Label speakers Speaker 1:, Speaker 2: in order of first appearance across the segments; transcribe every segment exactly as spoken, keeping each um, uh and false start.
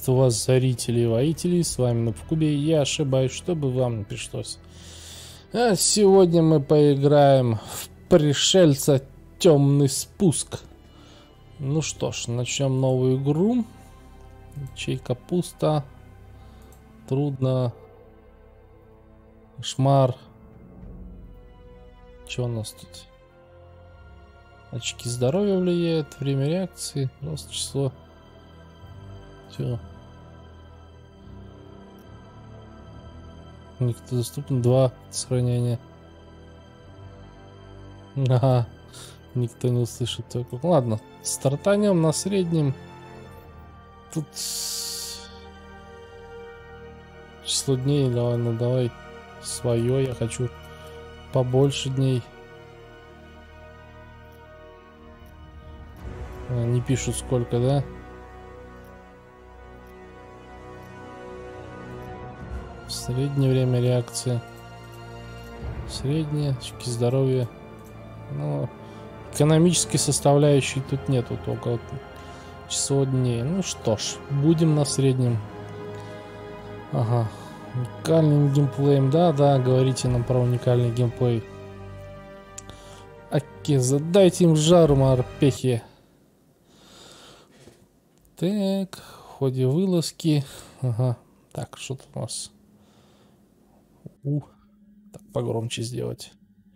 Speaker 1: Приветствую вас, зрители и воители, с вами Нубкубе, и я ошибаюсь, чтобы вам не пришлось. А сегодня мы поиграем в Пришельца Темный спуск. Ну что ж, начнем новую игру. Ячейка пусто. Трудно. Кошмар. Что у нас тут? Очки здоровья влияют, время реакции, рост, число. Все. Никто доступен. Два сохранения. Ага. Никто не услышит только. Ладно, стартанем на среднем. Тут число дней. Давай, ну давай свое. Я хочу побольше дней. А, не пишут сколько, да? Среднее время реакции. Среднее, очки здоровья. Ну, экономической составляющей тут нету, только вот число дней. Ну что ж, будем на среднем. Ага. Уникальным геймплеем. Да, да, говорите нам про уникальный геймплей. Окей, задайте им жару, морпехи. Так, в ходе вылазки. Ага. Так, что тут у нас? У. Так, погромче сделать.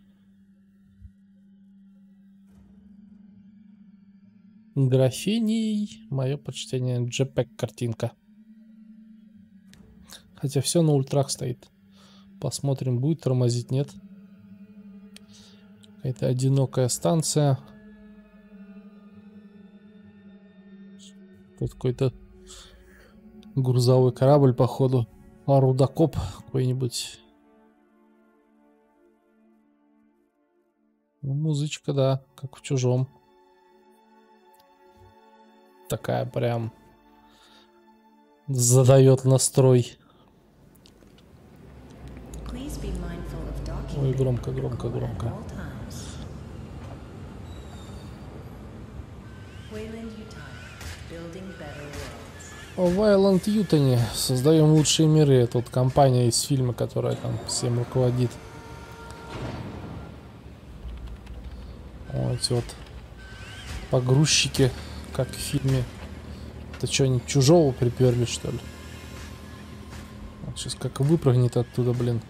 Speaker 1: Графиний. Мое почтение. джей-пег картинка. Хотя все на ультрах стоит. Посмотрим, будет тормозить, нет. Это одинокая станция. Тут какой-то грузовой корабль, походу. А рудокоп какой-нибудь. Ну, музычка, да, как в Чужом. Такая прям задает настрой. Ой, громко, громко, громко. В Вайланд Ютоне создаем лучшие миры. Тут компания из фильма, которая там всем руководит. Вот эти вот погрузчики, как в фильме. Это что, они Чужого приперли, что ли? Вот сейчас как выпрыгнет оттуда, блин.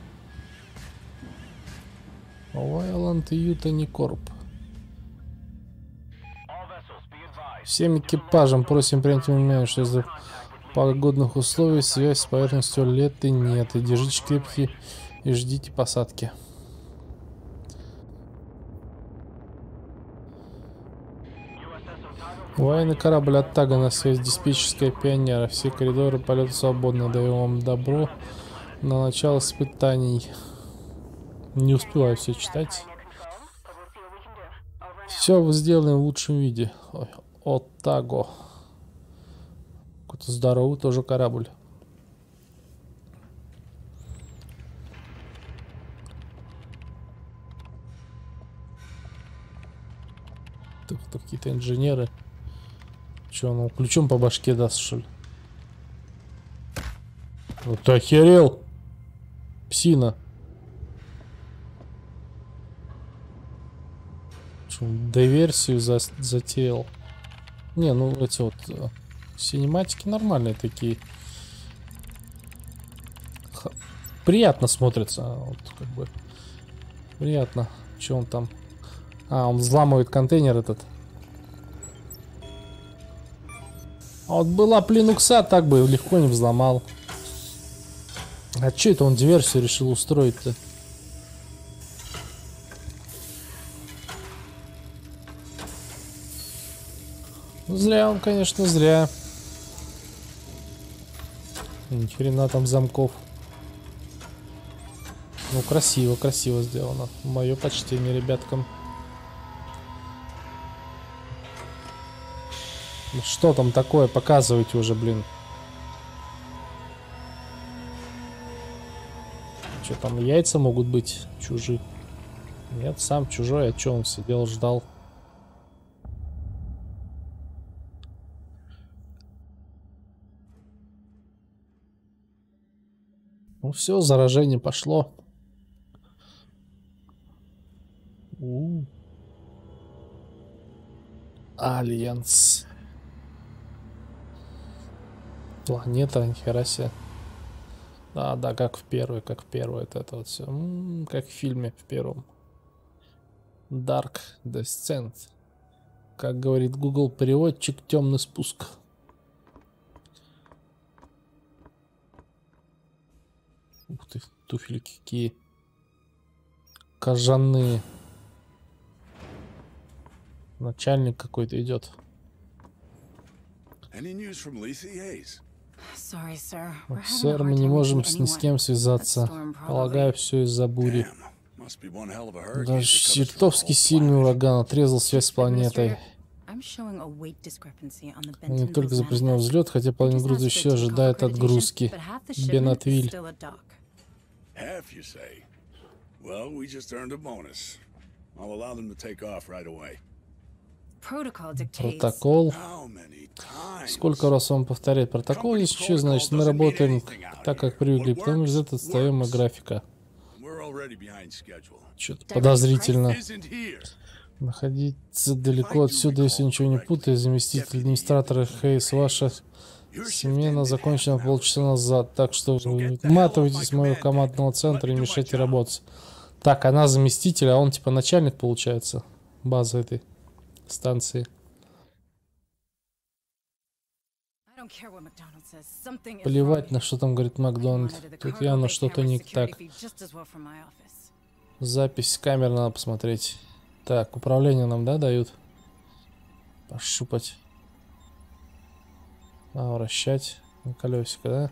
Speaker 1: Вайланд Ютоне Корп. Всем экипажам просим принять внимание, что из-за погодных условий связь с поверхностью леты нет. И держите крепкие и ждите посадки. Военный корабль Оттага на связь, диспетчерская Пионера. Все коридоры полета свободны. Даем вам добро на начало испытаний. Не успеваю все читать. Все сделано в лучшем виде. Ой, Оттаго. Какой-то здоровый тоже корабль. Тут какие-то инженеры. Че, ну ключом по башке даст, что ли? Вот ты охерел? Псина. Че, диверсию за затеял? Не, ну эти вот э, синематики нормальные такие. Х приятно смотрится. Вот, как бы. Приятно. Че он там? А, он взламывает контейнер этот. А вот была плинукса, так бы легко не взломал. А че это он диверсию решил устроить-то? Зря он, конечно, зря. Ни хрена там замков. Ну, красиво, красиво сделано. Мое почтение ребяткам. Что там такое? Показывайте уже, блин. Что там, яйца могут быть чужие? Нет, сам чужой. А что он сидел, ждал? Ну все, заражение пошло. У. Альянс. Планета, нихера себе. Да, да, как в первой, как в первой. Это, это вот все. М-м, как в фильме в первом. Dark Descent. Как говорит Google переводчик, темный спуск. Ух ты, туфельки какие. Кожаные. Начальник какой-то идет. Сэр, мы не можем с ни с кем связаться. Полагаю, все из-за бури. Даже чертовски сильный ураган отрезал связь с планетой. Не только запозднил взлет, хотя половина груза еще ожидает отгрузки. Бенатвиль. Протокол. Сколько раз вам повторять протокол? Если что, значит, мы работаем так, как привыкли, потому что это отстаем от графика. Что-то подозрительно. Находиться далеко отсюда, если ничего не путаю. Заместитель администратора Хейс, ваша смена закончена полчаса назад, так что вы вматывайтесь с моего командного центра и мешайте работать. Так, она заместитель, а он типа начальник получается базы этой станции. Плевать, на что там говорит Макдональд. Тут явно что-то не так. Запись камер надо посмотреть. Так, управление нам, да, дают? Пощупать. А, вращать на колесико, да?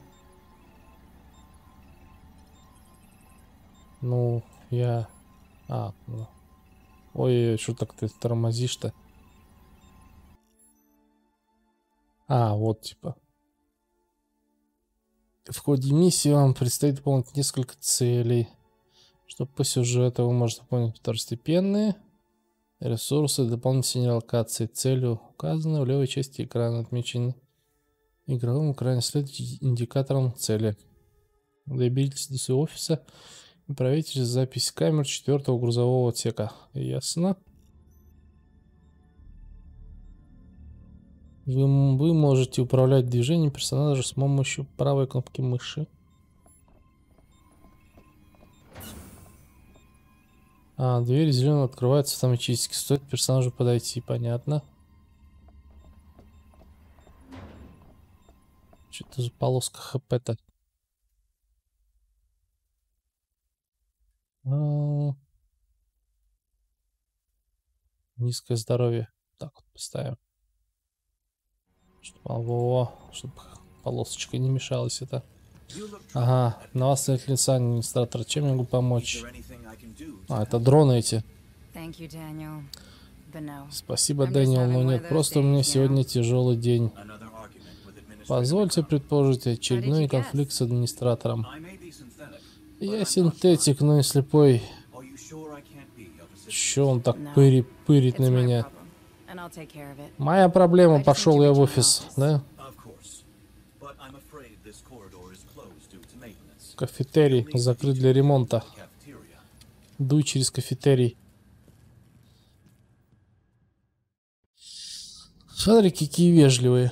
Speaker 1: Ну, я... А, ну. Ой, что так ты тормозишь-то? А, вот типа. В ходе миссии вам предстоит выполнить несколько целей. Чтобы по сюжету вы можете выполнить второстепенные ресурсы, дополнительные локации. Целью указаны в левой части экрана, отмечены игровым экране, следуйте индикатором цели. Доберитесь до своего офиса и проверьте запись камер четвертого грузового отсека. Ясно. Вы, вы можете управлять движением персонажа с помощью правой кнопки мыши. А, дверь зеленая открывается автоматически. Стоит персонажу подойти, понятно. Что это за полоска хп-то? А, низкое здоровье. Так вот поставим. Чтобы, чтобы полосочка не мешалась это. Ага, на вас стоит лица администратора. Чем я могу помочь? А, это дроны эти. Спасибо, Дэниел, но нет, просто у меня сегодня тяжелый день. Позвольте предположить очередной конфликт с администратором. Я синтетик, но не слепой. Че он так пыри, пырит на меня? Моя проблема, пошел я в офис, да? Кафетерий закрыт для ремонта. Дуй через кафетерий. Смотри, какие вежливые.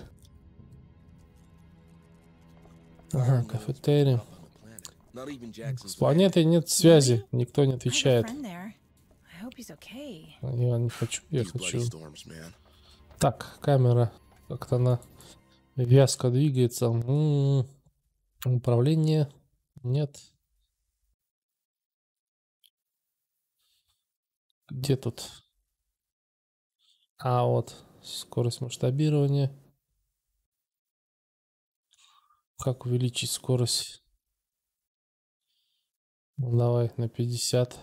Speaker 1: Ага, кафетерий. С планетой нет связи, никто не отвечает. Я не хочу, я хочу. Так, камера. Как-то она вязко двигается. М-м-м. Управление. Нет. Где тут? А, вот. Скорость масштабирования. Как увеличить скорость? Ну, давай на пятьдесят.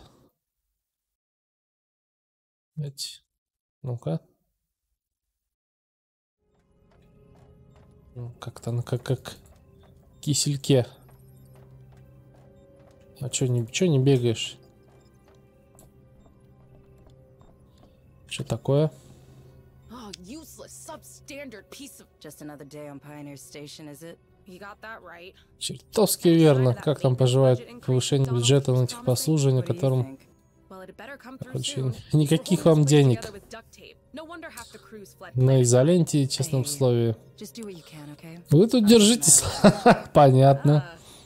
Speaker 1: Ну-ка. Ну, как-то она как, как кисельке. А чё не, чё не бегаешь? Что такое? Чертовски верно. Как там поживает повышение бюджета на техпослуживание, которым... Очень... Никаких вам денег. На изоленте и честном слове. Вы тут держитесь. Понятно.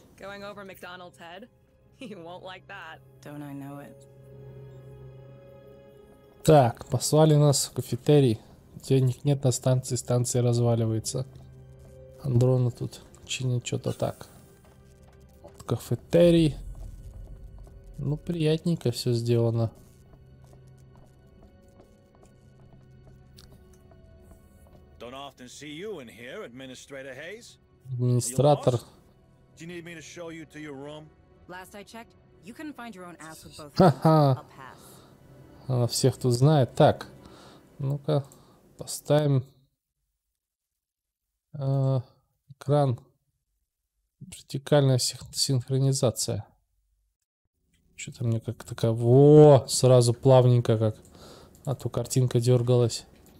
Speaker 1: Так, послали нас в кафетерий. Денег нет на станции, станция разваливается. Андрона тут чинит что-то так. Кафетерий. Ну, приятненько все сделано. Администратор. Ха-ха. Она всех тут знает. Так, ну-ка, поставим э, экран. Вертикальная синхронизация. Что-то мне как такая... Во! Сразу плавненько как. А то картинка дергалась.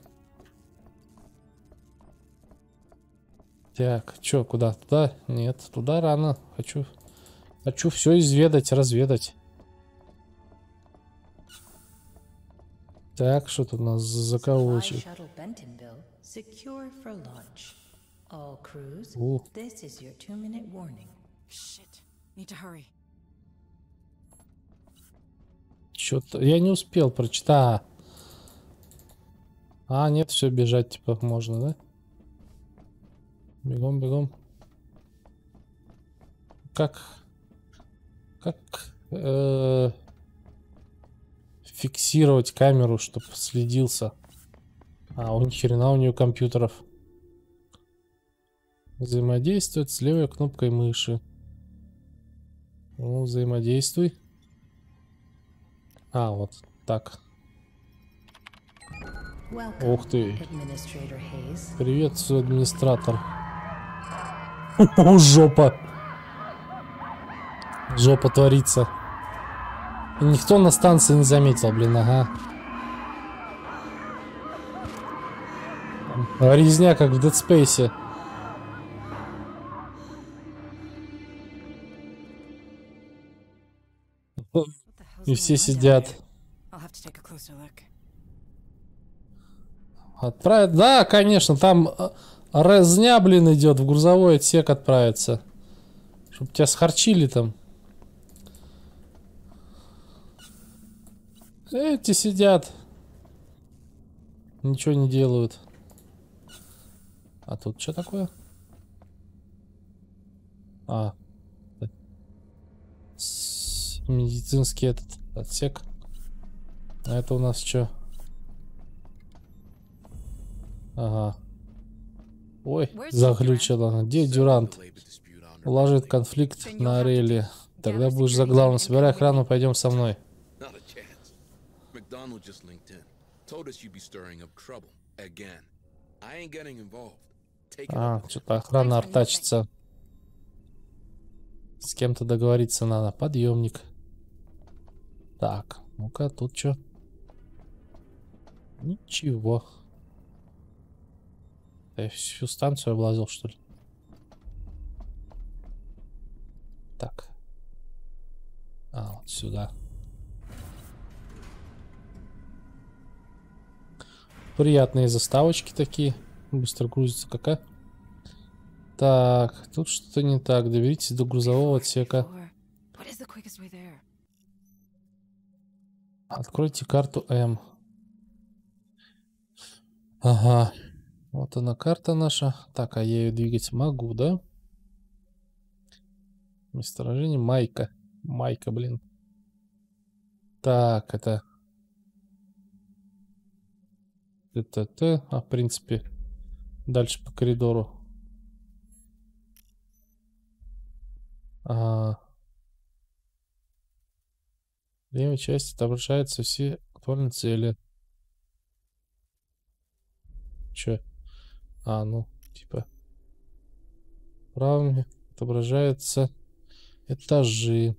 Speaker 1: Так, что, куда? Туда? Нет, туда рано. Хочу... Хочу все изведать, разведать. Так, что тут у нас за закоулочек? Что-то я не успел прочитать. А, нет, все, бежать типа можно, да? Бегом, бегом. Как? Как э, фиксировать камеру, чтобы следился? А, у ни хрена у нее компьютеров. Взаимодействует с левой кнопкой мыши. Ну, взаимодействуй. А, вот так. Ух ты. Приветствую, администратор. О, жопа. Жопа творится. И никто на станции не заметил, блин, ага. Резня, как в Dead Space. И все сидят. Отправить? Да, конечно, там резня, блин, идет. В грузовой отсек отправиться. Чтоб тебя схарчили там. Эти сидят. Ничего не делают. А тут что такое? А. Медицинский этот отсек. А это у нас что? Ага. Ой, заглючила. Где Дюрант? Уложит конфликт на Орелии. Тогда будешь за главным. Собирай охрану, пойдем со мной. А, что-то охрана артачится. С кем-то договориться надо. Подъемник. Так, ну-ка, тут что? Ничего. Я всю станцию облазил, что ли? Так. А, вот сюда. Приятные заставочки такие. Быстро грузится какая. Так, тут что-то не так. Доберитесь до грузового отсека. Откройте карту М. Ага. Вот она, карта наша. Так, а я ее двигать могу, да? Месторождение Майка. Майка, блин. Так, это... ТТ. А, в принципе, дальше по коридору. Ага. В левой части отображаются все актуальные цели. Че? А, ну, типа. Правыми отображаются этажи.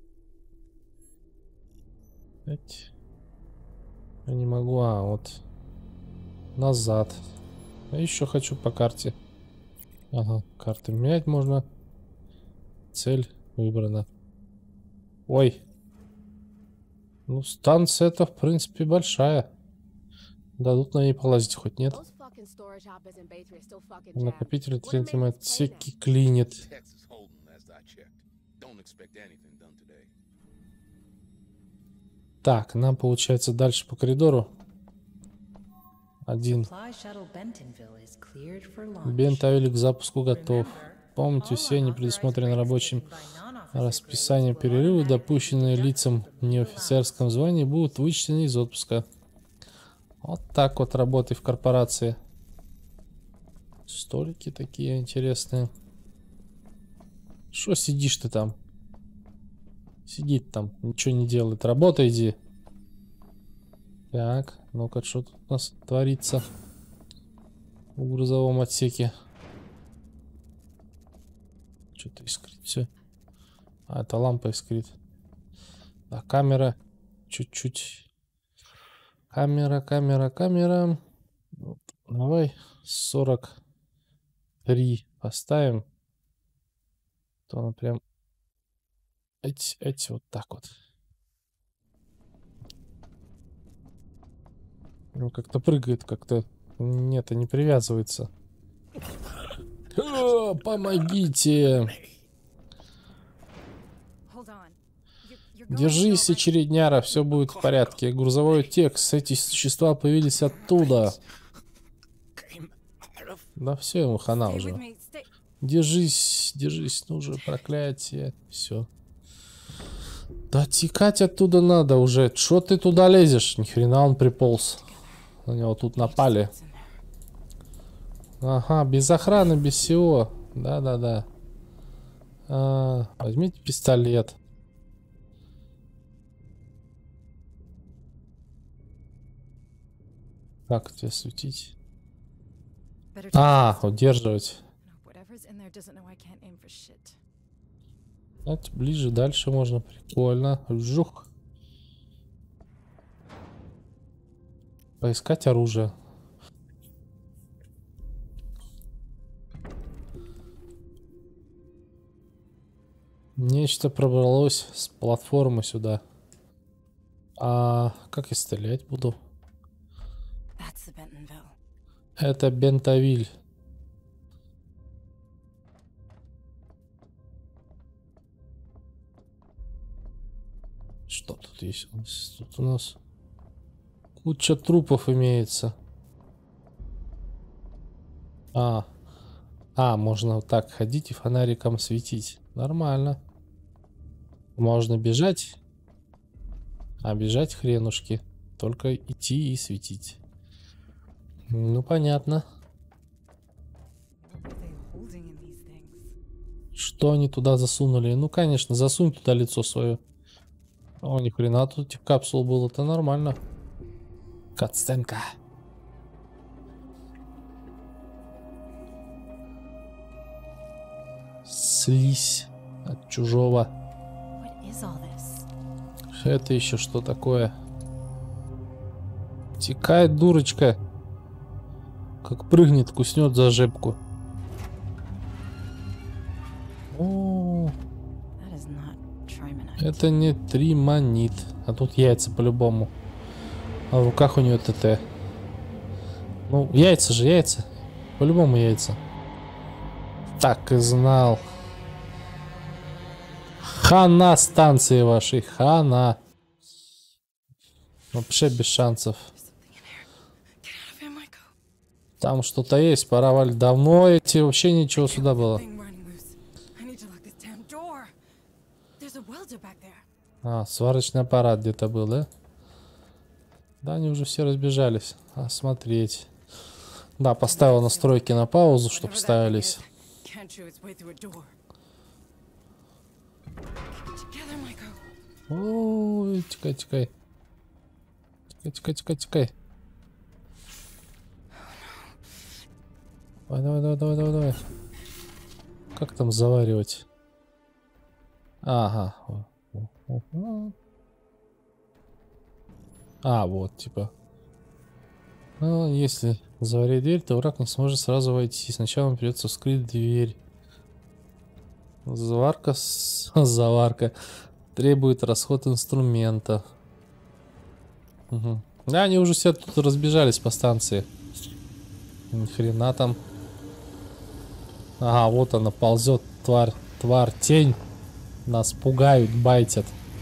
Speaker 1: Эть. Я не могу. А, вот. Назад. Я еще хочу по карте. Ага, карты менять можно. Цель выбрана. Ой. Ну, станция-то, в принципе, большая. Дадут на ней полазить хоть, нет? Накопитель в третьем отсеке клинит. Так, нам, получается, дальше по коридору. Один. Бентавиль к запуску готов. Помните, все они предусмотрены рабочим расписанием перерыва, допущенные лицам в неофицерском звании, будут вычтены из отпуска. Вот так вот работай в корпорации. Столики такие интересные. Что сидишь ты там? Сидит там, ничего не делает. Работай, иди. Так, ну-ка, что тут у нас творится в грузовом отсеке? Что-то искрит все. А, это лампа искрит. А камера чуть-чуть. Камера, камера, камера. Вот, давай сорок три поставим. То она прям эти, эти вот так вот. Ну, как-то прыгает, как-то. Нет, не привязывается. О, помогите! Держись, очередняра, все будет в порядке. Грузовой текст, эти существа появились оттуда. Да все, ему хана уже. Держись, держись, ну же, проклятие. Все. Да текать оттуда надо уже. Чё ты туда лезешь? Ни хрена он приполз. На него тут напали. Ага, без охраны, без всего. Да-да-да. А, возьмите пистолет. Как тебе светить? А, удерживать. Давайте ближе, дальше можно. Прикольно. Жух. Поискать оружие. Нечто пробралось с платформы сюда. А как я стрелять буду? Это Бентавиль. Что тут есть? Тут у нас куча трупов имеется. А, а, можно вот так ходить и фонариком светить. Нормально. Можно бежать. А бежать хренушки. Только идти и светить. Ну, понятно. Что они туда засунули? Ну, конечно, засунь туда лицо свое. О, ни хрена тут этих капсул было, это нормально. Катсценка. Слизь от чужого. Это еще что такое? Текает дурочка. Как прыгнет, куснет за жепку. О, это не тримонит. А тут яйца по-любому. А в руках у нее ТТ. Ну, яйца же, яйца. По-любому яйца. Так и знал. Хана станции вашей. Хана. Вообще без шансов. Там что-то есть, пора валить. Давно эти вообще ничего сюда было. А, сварочный аппарат где-то был, да? Да, они уже все разбежались. Осмотреть. Да, поставил настройки на паузу, чтобы ставились. Ой, тикай, тикай. Тикай, тикай, тикай, тикай. Давай, давай, давай, давай, давай, давай. Как там заваривать? Ага. А, вот, типа. Но если заварить дверь, то враг не сможет сразу войти. Сначала придется вскрыть дверь. Заварка, с... заварка требует расход инструмента. Угу. Да, они уже все тут разбежались по станции. Ни хрена там. Ага, вот она ползет, тварь, тварь, тень. Нас пугают, байтят.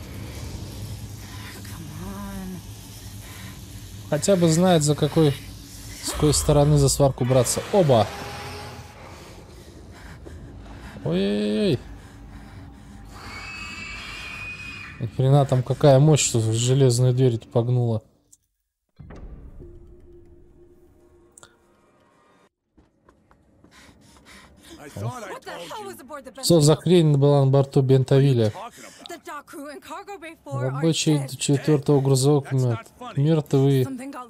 Speaker 1: Хотя бы знает, за какой, с какой стороны за сварку браться. Оба! Ой-ой-ой! Ни хрена там какая мощь, что железную дверь погнула. Что за хрень была на борту Бентавиля? Рабочие четвертого грузового мертвые.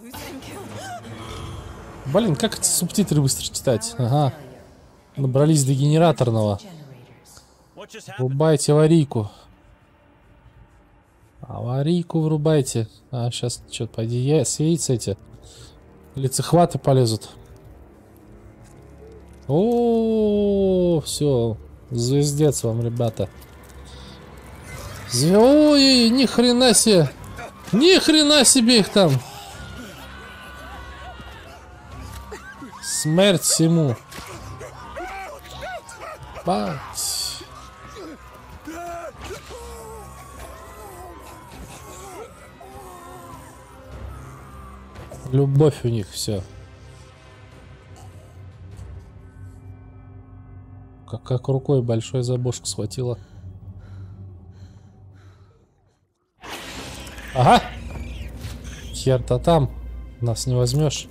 Speaker 1: Блин, как эти субтитры быстро читать? Ага. Набрались до генераторного. Врубайте аварийку. Аварийку врубайте. А, сейчас что-то, пойди, я с яиц эти лицехваты полезут. О, все, звездец вам, ребята. Ой, ни хрена себе, ни хрена себе их там. Смерть всему. Бать. Любовь у них все. Как, как рукой большой за бошку схватила. Ага. Хер-то там. Нас не возьмешь.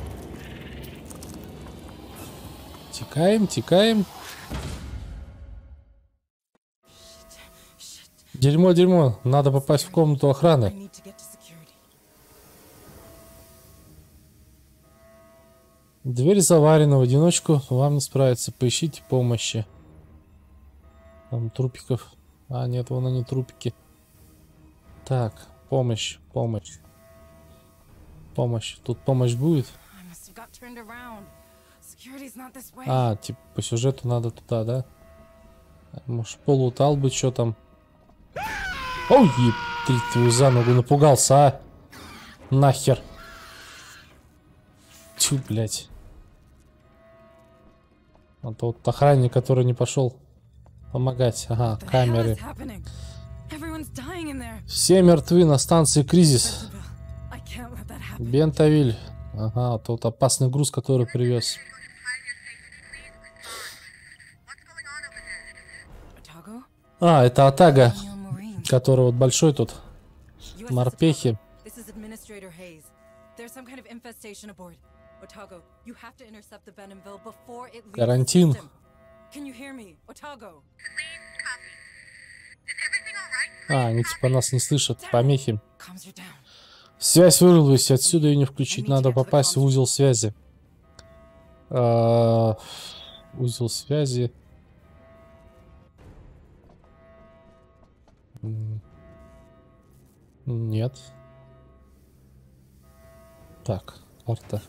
Speaker 1: Текаем, текаем. Дерьмо, дерьмо. Надо попасть в комнату охраны. Дверь заварена, в одиночку вам не справиться. Поищите помощи. Там трупиков. А, нет, вон они трупики. Так, помощь, помощь. Помощь. Тут помощь будет? А, типа по сюжету надо туда, да? Может, полутал бы, что там? Ой, ты твою за ногу напугался, а? Нахер. Тю, блядь. А то вот охранник, который не пошел помогать. Ага, камеры. Все мертвы на станции Кризис. Бентавиль. Ага, тот опасный груз, который привез. А, это Атага, который вот большой тут. Морпехи. Карантин. А, они типа нас не слышат. Помехи. Связь вырвалась, отсюда ее не включить. Надо попасть в узел связи. А, узел связи. Нет. Так, карта.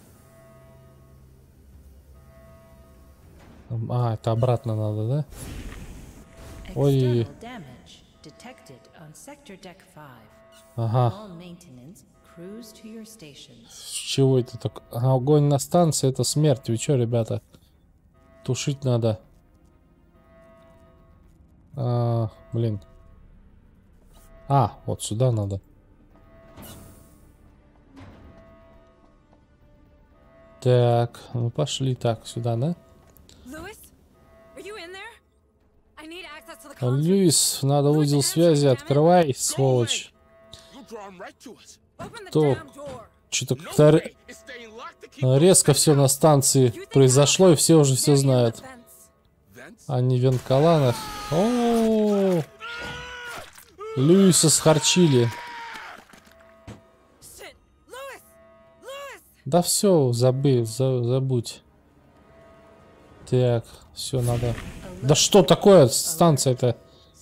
Speaker 1: А, это обратно надо, да? Ой. Ага. С чего это так? А, огонь на станции — это смерть. Вы чё, ребята? Тушить надо. А, блин. А, вот сюда надо. Так, ну пошли так, сюда, да? Льюис, надо узел связи, открывай, сволочь. То, что-то как-то резко все на станции произошло, и все уже все знают. Они в вентколанах. О-о-о! Льюиса схарчили. Да все, забы, за, забудь. Так, все надо. Да что такое станция-то?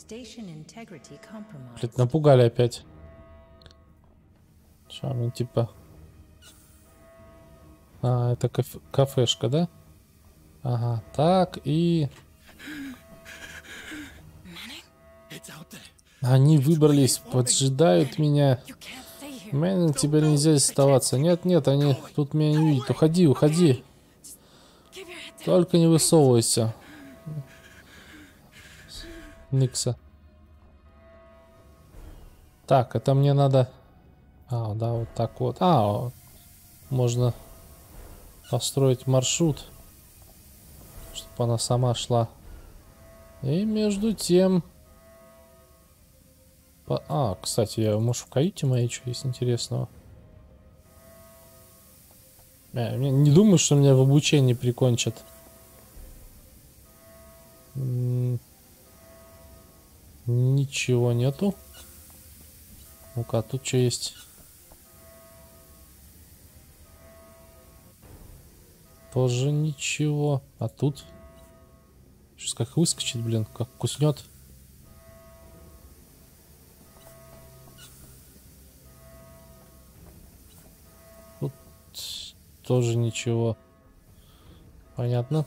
Speaker 1: Блин, напугали опять. Что, ну типа... А, это кафе кафешка, да? Ага, так, и... Они выбрались, поджидают меня. Мэннинг, тебе нельзя здесь оставаться. Нет, нет, они тут меня не видят. Уходи, уходи. Только не высовывайся. Никса. Так, это мне надо... А, да, вот так вот. А, можно построить маршрут, чтобы она сама шла. И между тем... А, кстати, я, может, в каюте моей что есть интересного? Я не думаю, что меня в обучении прикончат. Ничего нету. Ну-ка, тут что есть? Тоже ничего. А тут? Сейчас как выскочит, блин, как куснет. Тут тоже ничего. Понятно.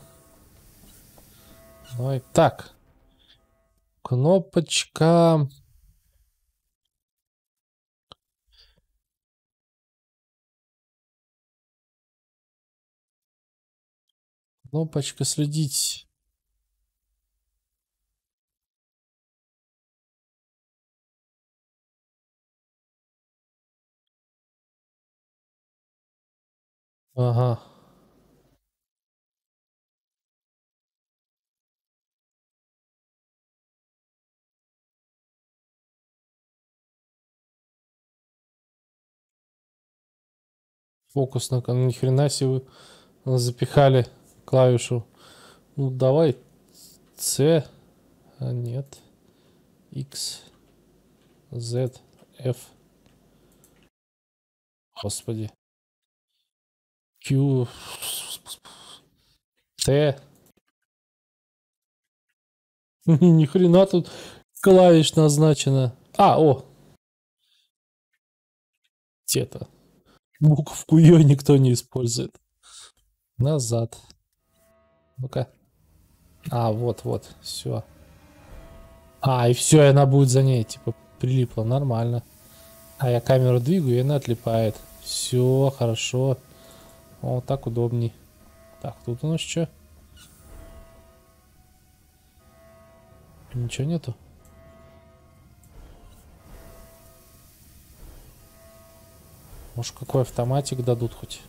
Speaker 1: Давай. Так. Кнопочка. Кнопочка следить. Ага. Фокус на ни хрена себе вы запихали клавишу. Ну давай C. А нет. X. Z. F. Господи. Q. T. Ни хрена тут клавиш назначено. А, о. Те-то. Буковку ее никто не использует. Назад. Ну-ка. А, вот, вот. Все. А, и все, и она будет за ней, типа, прилипла. Нормально. А я камеру двигаю, и она отлипает. Все, хорошо. Вот так удобней. Так, тут у нас что? Ничего нету. Может, какой автоматик дадут хоть?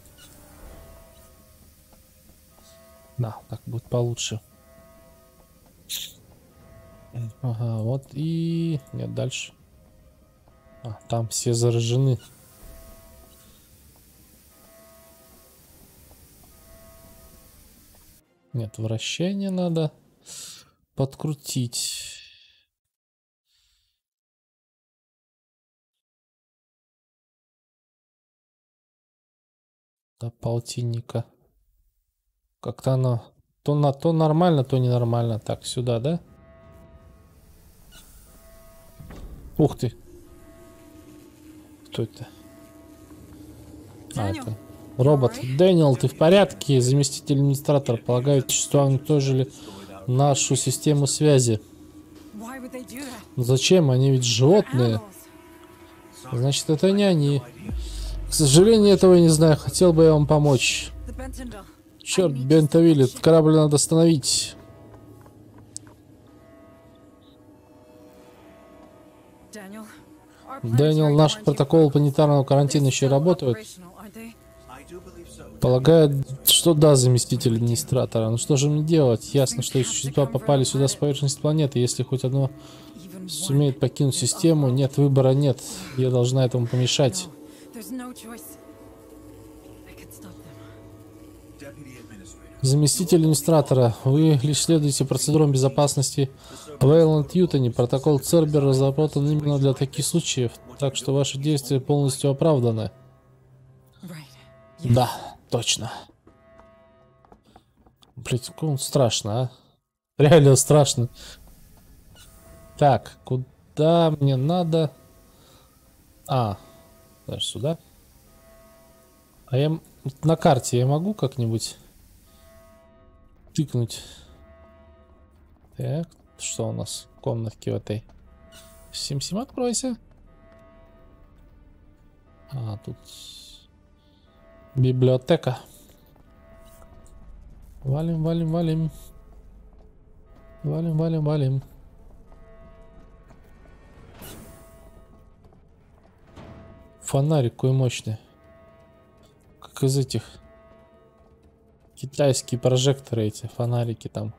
Speaker 1: Да, так будет получше. Ага, вот и... Нет, дальше. А, там все заражены. Нет, вращение надо подкрутить. До полтинника. Как-то оно то на то нормально, то ненормально. Так, сюда, да? Ух ты. Кто это? А, это робот. Дэниел, ты в порядке? Заместитель администратора. Полагаю, существа уничтожили нашу систему связи. Зачем? Они ведь животные. Значит, это не они. К сожалению, этого я не знаю. Хотел бы я вам помочь. Черт, Бентавиль, этот корабль надо остановить. Дэниел, наш протокол планетарного карантина еще работает? Полагаю, что да, заместитель администратора. Ну что же мне делать? Ясно, что существа попали сюда с поверхности планеты. Если хоть одно сумеет покинуть систему, нет выбора, нет. Я должна этому помешать. Заместитель администратора, вы лишь следуете процедурам безопасности в Эйланд-Ютоне. Протокол Цербер разработан именно для таких случаев, так что ваши действия полностью оправданы. Да, точно. Блять, он страшно, а? Реально страшно. Так, куда мне надо? А, даже сюда. А я Вот на карте я могу как-нибудь тыкнуть? Так, что у нас в комнатке в этой? Сим-Сим, откройся. А, тут библиотека. Валим, валим, валим. Валим, валим, валим. Фонарик какой мощный. Как из этих китайские прожекторы, эти фонарики там.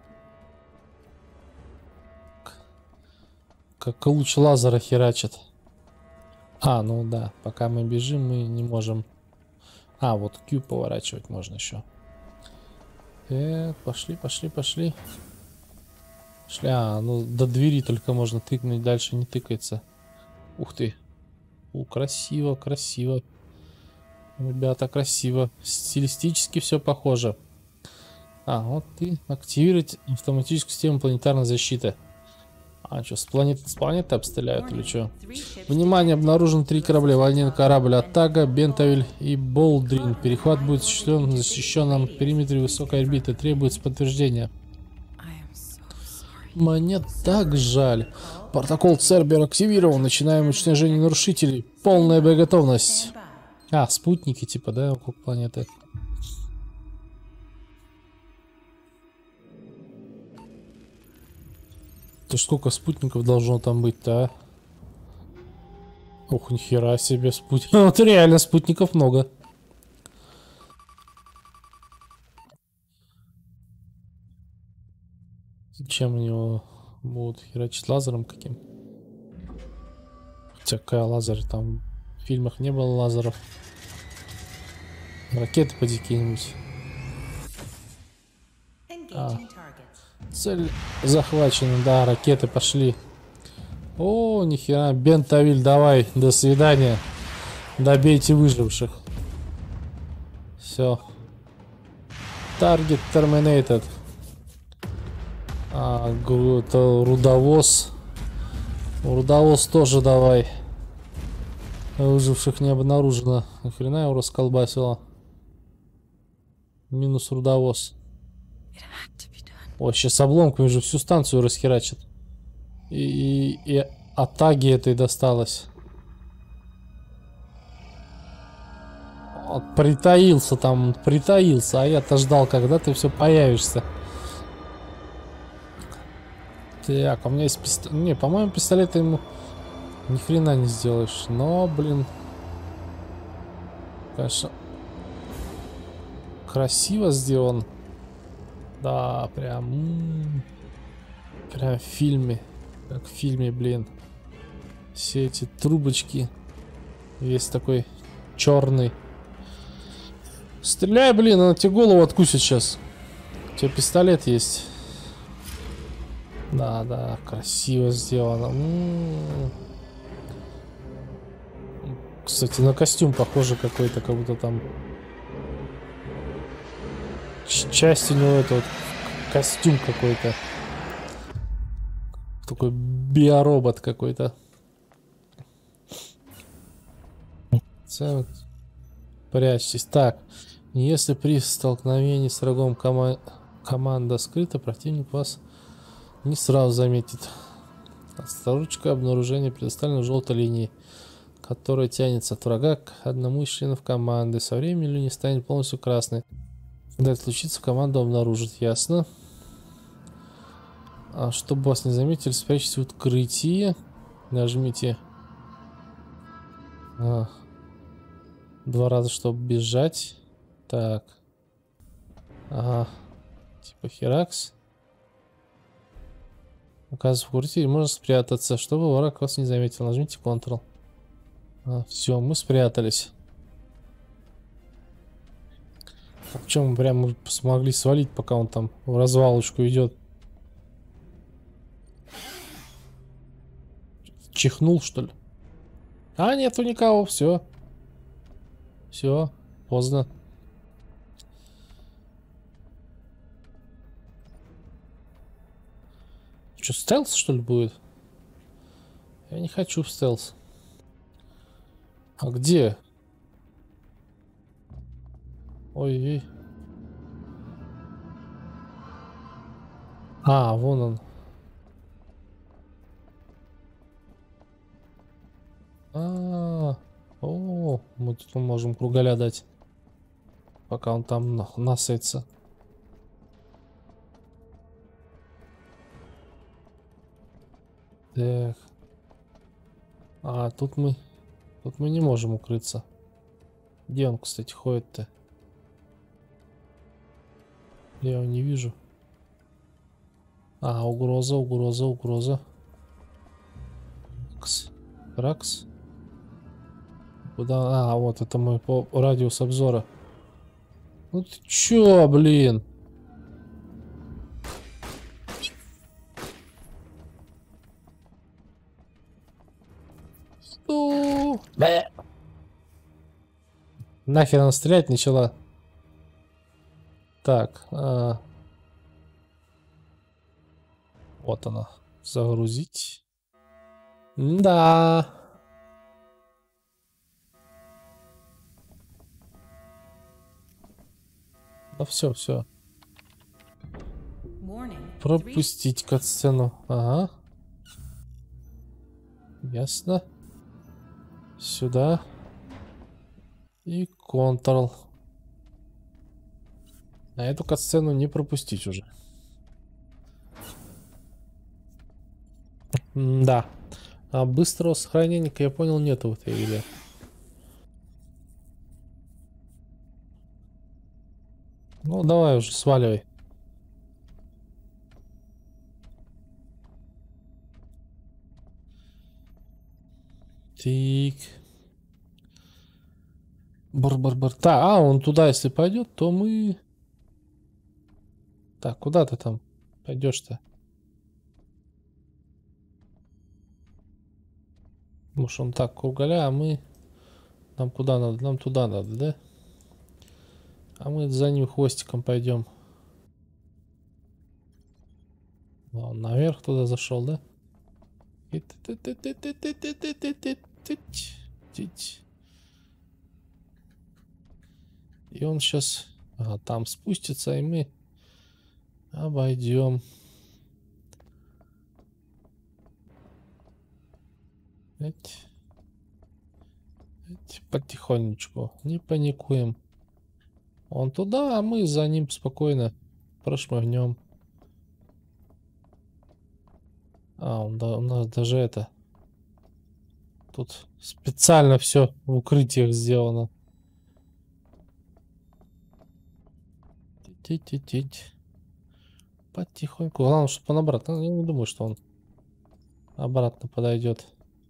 Speaker 1: Как луч лазера херачит. А, ну да, пока мы бежим, мы не можем. А, вот Q поворачивать можно еще. Так, пошли, пошли, пошли. Пошли. А, ну до двери только можно тыкнуть, дальше не тыкается. Ух ты. У, красиво, красиво. Ребята, красиво. Стилистически все похоже. А, вот и активировать автоматическую систему планетарной защиты. А что, с планеты, с планеты обстреляют или что? Внимание, обнаружен три корабля. Один корабль Атага, Бентавиль и Болдрин. Перехват будет осуществлен в защищенном периметре высокой орбиты. Требуется подтверждение. Мне так жаль. Протокол Цербер активирован. Начинаем уничтожение нарушителей. Полная боеготовность. А, спутники типа, да, вокруг планеты. Ты сколько спутников должно там быть-то, а? Ух, нихера себе спутников. Вот реально спутников много. Зачем у него будут херачить лазером каким? Хотя какая лазер, там в фильмах не было лазеров. Ракеты поди какие-нибудь. А, цель захвачена, да, ракеты пошли. О, нихера, Бентавиль, давай, до свидания. Добейте выживших. Все. Target terminated. А, это рудовоз. Рудовоз тоже давай. Выживших не обнаружено. Нахрена его расколбасило. Минус рудовоз. О, сейчас обломками же всю станцию расхерачит. И, и, и Атаги этой досталось. Вот, притаился там, притаился. А я-то ждал, когда ты все появишься. Так, у меня есть пистолет. Не, по-моему, пистолет ему ни хрена не сделаешь. Но, блин. Конечно. Красиво сделан. Да, прям. М-м, прям в фильме. Как в фильме, блин. Все эти трубочки. Весь такой черный. Стреляй, блин, она тебе голову откусит сейчас. У тебя пистолет есть. Да, да, красиво сделано. М-м-м. Кстати, на костюм похоже какой-то, как будто там часть у него это вот костюм какой-то. Такой биоробот какой-то. Вот. Прячьтесь. Так, если при столкновении с врагом кома команда скрыта, противник вас не сразу заметит. Осторожка, обнаружение предоставлено желтой линии, которая тянется от врага к одному из членов команды. Со временем линия станет полностью красной. Когда это случится, команду обнаружит. Ясно. А чтобы вас не заметили, спрячьтесь в укрытии. Нажмите а, два раза, чтобы бежать. Так. Ага. Типа Херакс. Оказывается, в укрытии можно спрятаться, чтобы враг вас не заметил. Нажмите Ctrl. А, все, мы спрятались. А в чем мы прям смогли свалить, пока он там в развалочку идет? Чихнул, что ли? А, нету никого, все. Все, поздно. Что, стелс, что ли, будет? Я не хочу в стелс. А где? Ой-ой. А, вон он. А, -а, -а. О, мы тут можем кругаля дать, пока он там насытся. Так. А тут мы, тут мы не можем укрыться. Где он, кстати, ходит-то? Я его не вижу. А, угроза, угроза, угроза. Ракс. Ракс. Куда? А, вот это мой по радиус обзора. Ну ты чё, блин? Что? Бэ. Нахер она стрелять начала? Так. А... Вот она. Загрузить. Да. Да все, все. Пропустить катсцену. Ага. Ясно. Сюда. И Ctrl. А эту катсцену не пропустить уже. Да. А быстрого сохранения, как я понял, нету в этой игре. Ну, давай уже, сваливай. Так. Бар-бар-бар. Так, а, он туда, если пойдет, то мы... Так, куда ты там пойдешь-то? Может, он так кругаля, а мы... Нам куда надо? Нам туда надо, да? А мы за ним хвостиком пойдем. Он наверх туда зашел, да? И он сейчас ага, там спустится, и мы обойдем. Эть. Эть. Потихонечку, не паникуем. Он туда, а мы за ним спокойно прошмыгнем. А, он, да, у нас даже это... Тут специально все в укрытиях сделано. Тить-тить-тить. Потихоньку. Главное, чтобы он обратно. Я не думаю, что он обратно подойдет.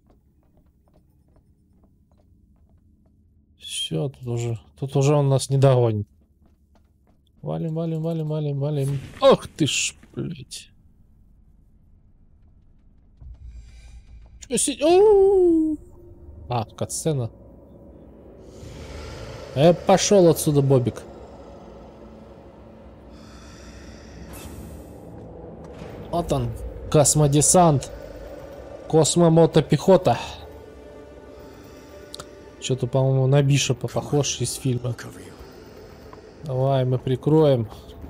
Speaker 1: Все, тут уже, тут уже он нас не догонит. Валим, валим, валим, валим, валим. Ох ты ж, блядь. Чё си... А, катсцена. Э, пошел отсюда, Бобик. Вот он, космодесант. Космомотопехота. Что-то, по-моему, на Бишопа похож из фильма. Давай, мы прикроем.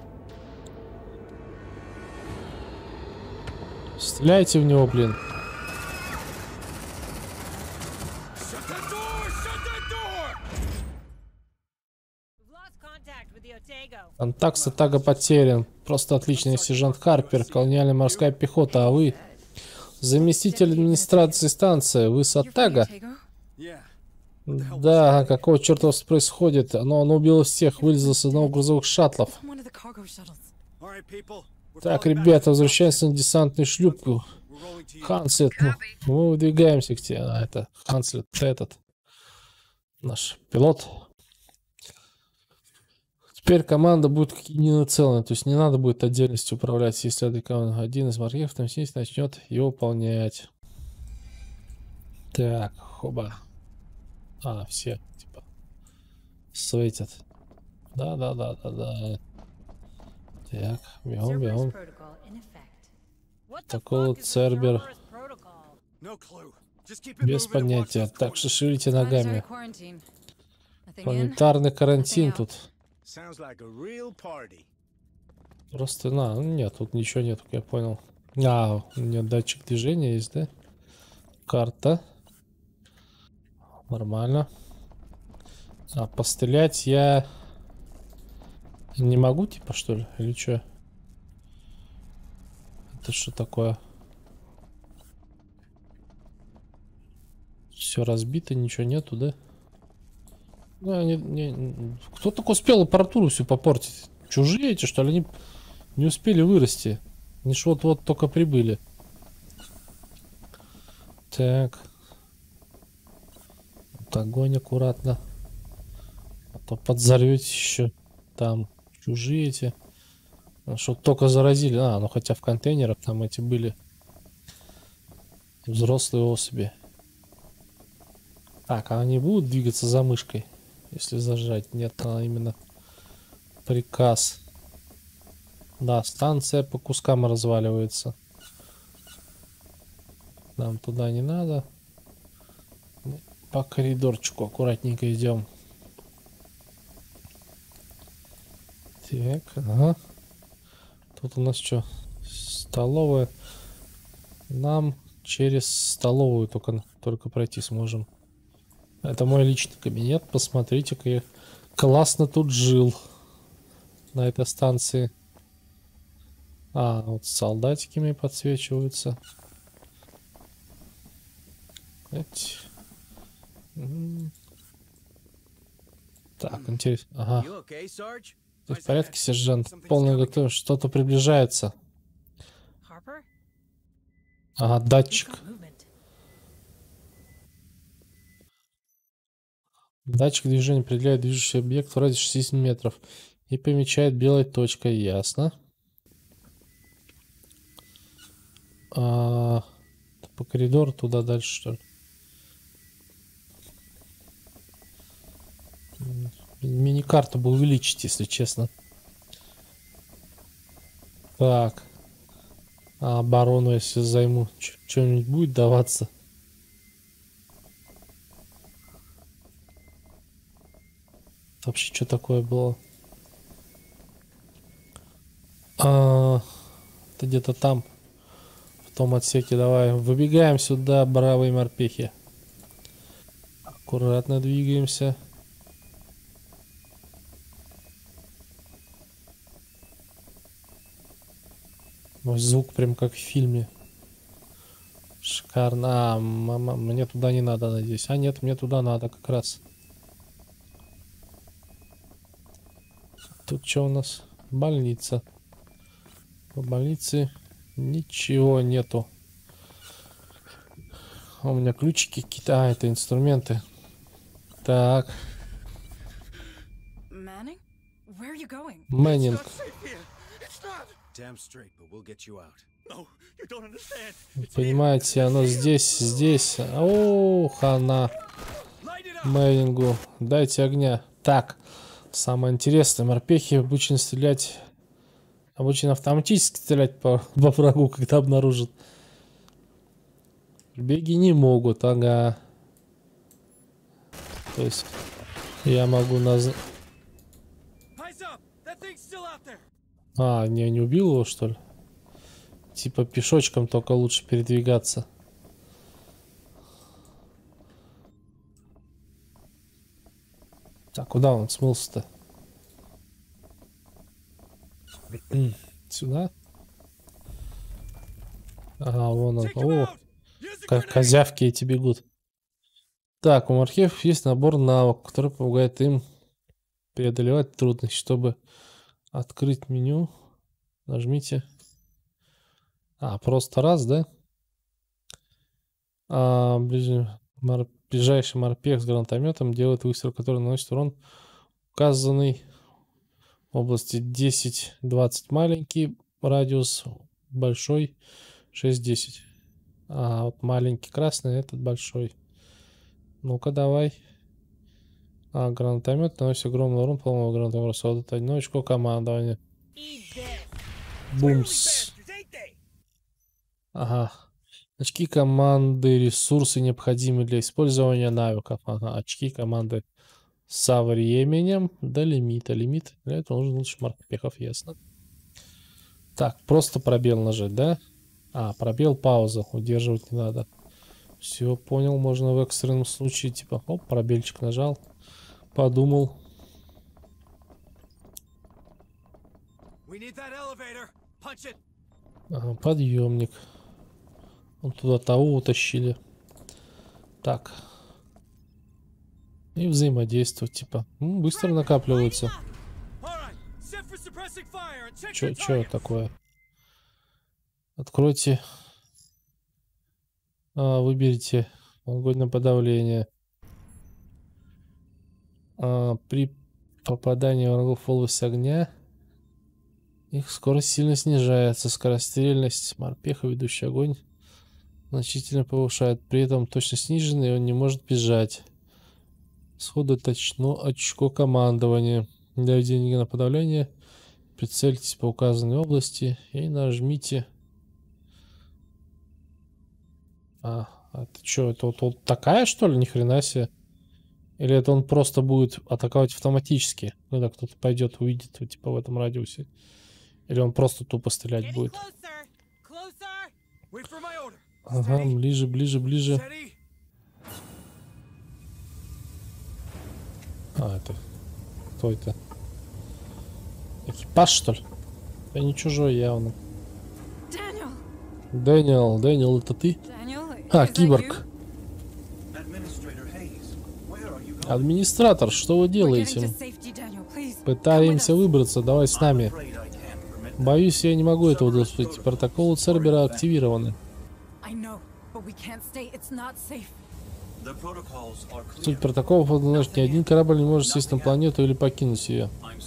Speaker 1: Стреляйте в него, блин. Контакт с Отага потерян. Просто отличный сержант Харпер, колониальная морская пехота, а вы заместитель администрации станции. Вы с Отага? Да, какого черта у вас происходит? Но он убил всех, вылезал с одного грузовых шаттлов. Так, ребята, возвращаемся на десантную шлюпку. Ханслет, ну, мы выдвигаемся к тебе. А, это Ханслет, этот наш пилот. Теперь команда будет единоцельной, то есть не надо будет отдельностью управлять. Если один из маркеров там сесть, начнет его выполнять. Так, хоба. А, все, типа, светят. Да, да, да, да, да. Так, бегом, бегом. Такой Цербер. Без понятия. Так, шевелите ногами. Планетарный карантин тут.
Speaker 2: Sounds like a real party.
Speaker 1: Просто, на, ну, нет, тут ничего нет, как я понял. А, у меня датчик движения есть, да? Карта. Нормально. А, пострелять я не могу, типа, что ли? Или что? Это что такое? Все разбито, ничего нету, да? Ну, не, не... Кто так успел аппаратуру всю попортить? Чужие эти, что ли? Они не успели вырасти. Они ж вот-вот только прибыли. Так. Вот огонь аккуратно. А то подзорвете еще. Там чужие эти. Что только заразили. А, ну хотя в контейнерах там эти были взрослые особи. Так, а они будут двигаться за мышкой, если зажать? Нет, а именно приказ. Да, станция по кускам разваливается. Нам туда не надо. По коридорчику аккуратненько идем. Так, ага. Тут у нас что? Столовая. Нам через столовую только, только пройти сможем. Это мой личный кабинет. Посмотрите-ка, я классно тут жил. На этой станции. А, вот солдатики мне подсвечиваются. Эть. Так, интересно. Ага. Ты в порядке, сержант? Полная готовность. Что-то приближается. Ага, датчик. Датчик движения определяет движущий объект в радиусе шестидесяти метров и помечает белой точкой. Ясно. А, по коридору туда дальше, что ли? Мини-карту бы увеличить, если честно. Так. А оборону, если займу, что-нибудь будет даваться? Вообще, что такое было? А, это где-то там, в том отсеке. Давай, выбегаем сюда, бравые морпехи. Аккуратно двигаемся. Ой, звук прям как в фильме. Шикарно. А, мама, мне туда не надо, надеюсь. А нет, мне туда надо как раз. Тут что у нас? Больница. В больнице ничего нету. У меня ключики какие-то. А, это инструменты. Так. Мэннинг. Понимаете, оно здесь, здесь. О, хана. Мэннингу. Дайте огня. Так. Самое интересное. Морпехи обучены стрелять. Обучены автоматически стрелять по, по врагу, когда обнаружат. Беги не могут, ага. То есть я могу наз... А, не, не убил его, что ли? Типа пешочком только лучше передвигаться. Так, куда он смылся-то? Сюда? Ага, вон он. О, как козявки эти бегут. Так, у морпехов есть набор навыков, который помогает им преодолевать трудности. Чтобы открыть меню, нажмите. А, просто раз, да? А, ближ... мор... Ближайший морпех с гранатометом делает выстрел, который наносит урон указанный в области десять двадцать маленький, радиус большой шесть десять. А вот маленький красный, этот большой. Ну-ка, давай. А, гранатомет наносит огромный урон полного гранатомета. Вот одно очко командования. Бумс. Ага. Очки команды, ресурсы, необходимые для использования навыков. Ага, очки команды Со временем до лимита. Лимит для этого нужно лучше морпехов, ясно. Так, просто пробел нажать, да? А, пробел, пауза. Удерживать не надо. Все, понял. Можно в экстренном случае, типа, оп, пробельчик нажал. Подумал. Ага, подъемник. Вот туда того утащили. Так. И взаимодействовать, типа. М, быстро накапливаются. Чё, чё такое? Откройте. А, выберите огонь на подавление. А, при попадании врагов в область огня их скорость сильно снижается. Скорострельность морпеха, ведущий огонь, значительно повышает. При этом точность снижена, и он не может бежать. Сходу точно очко командования. Для ведения на подавление прицельтесь по указанной области и нажмите. А, это что, это вот, вот такая, что ли? Ни хрена себе. Или это он просто будет атаковать автоматически, когда кто-то пойдет, увидит, типа, в этом радиусе? Или он просто тупо стрелять будет? Ага, ближе, ближе, ближе. А, это... Кто это? Экипаж, что ли? Да не чужой явно. Дэниел, Дэниел, это ты? А, киборг. Администратор, что вы делаете? Пытаемся выбраться, давай с нами. Боюсь, я не могу этого допустить. Протоколы Цербера активированы. Суть протоколов однозначно. Ни один корабль не может сесть на планету или покинуть ее.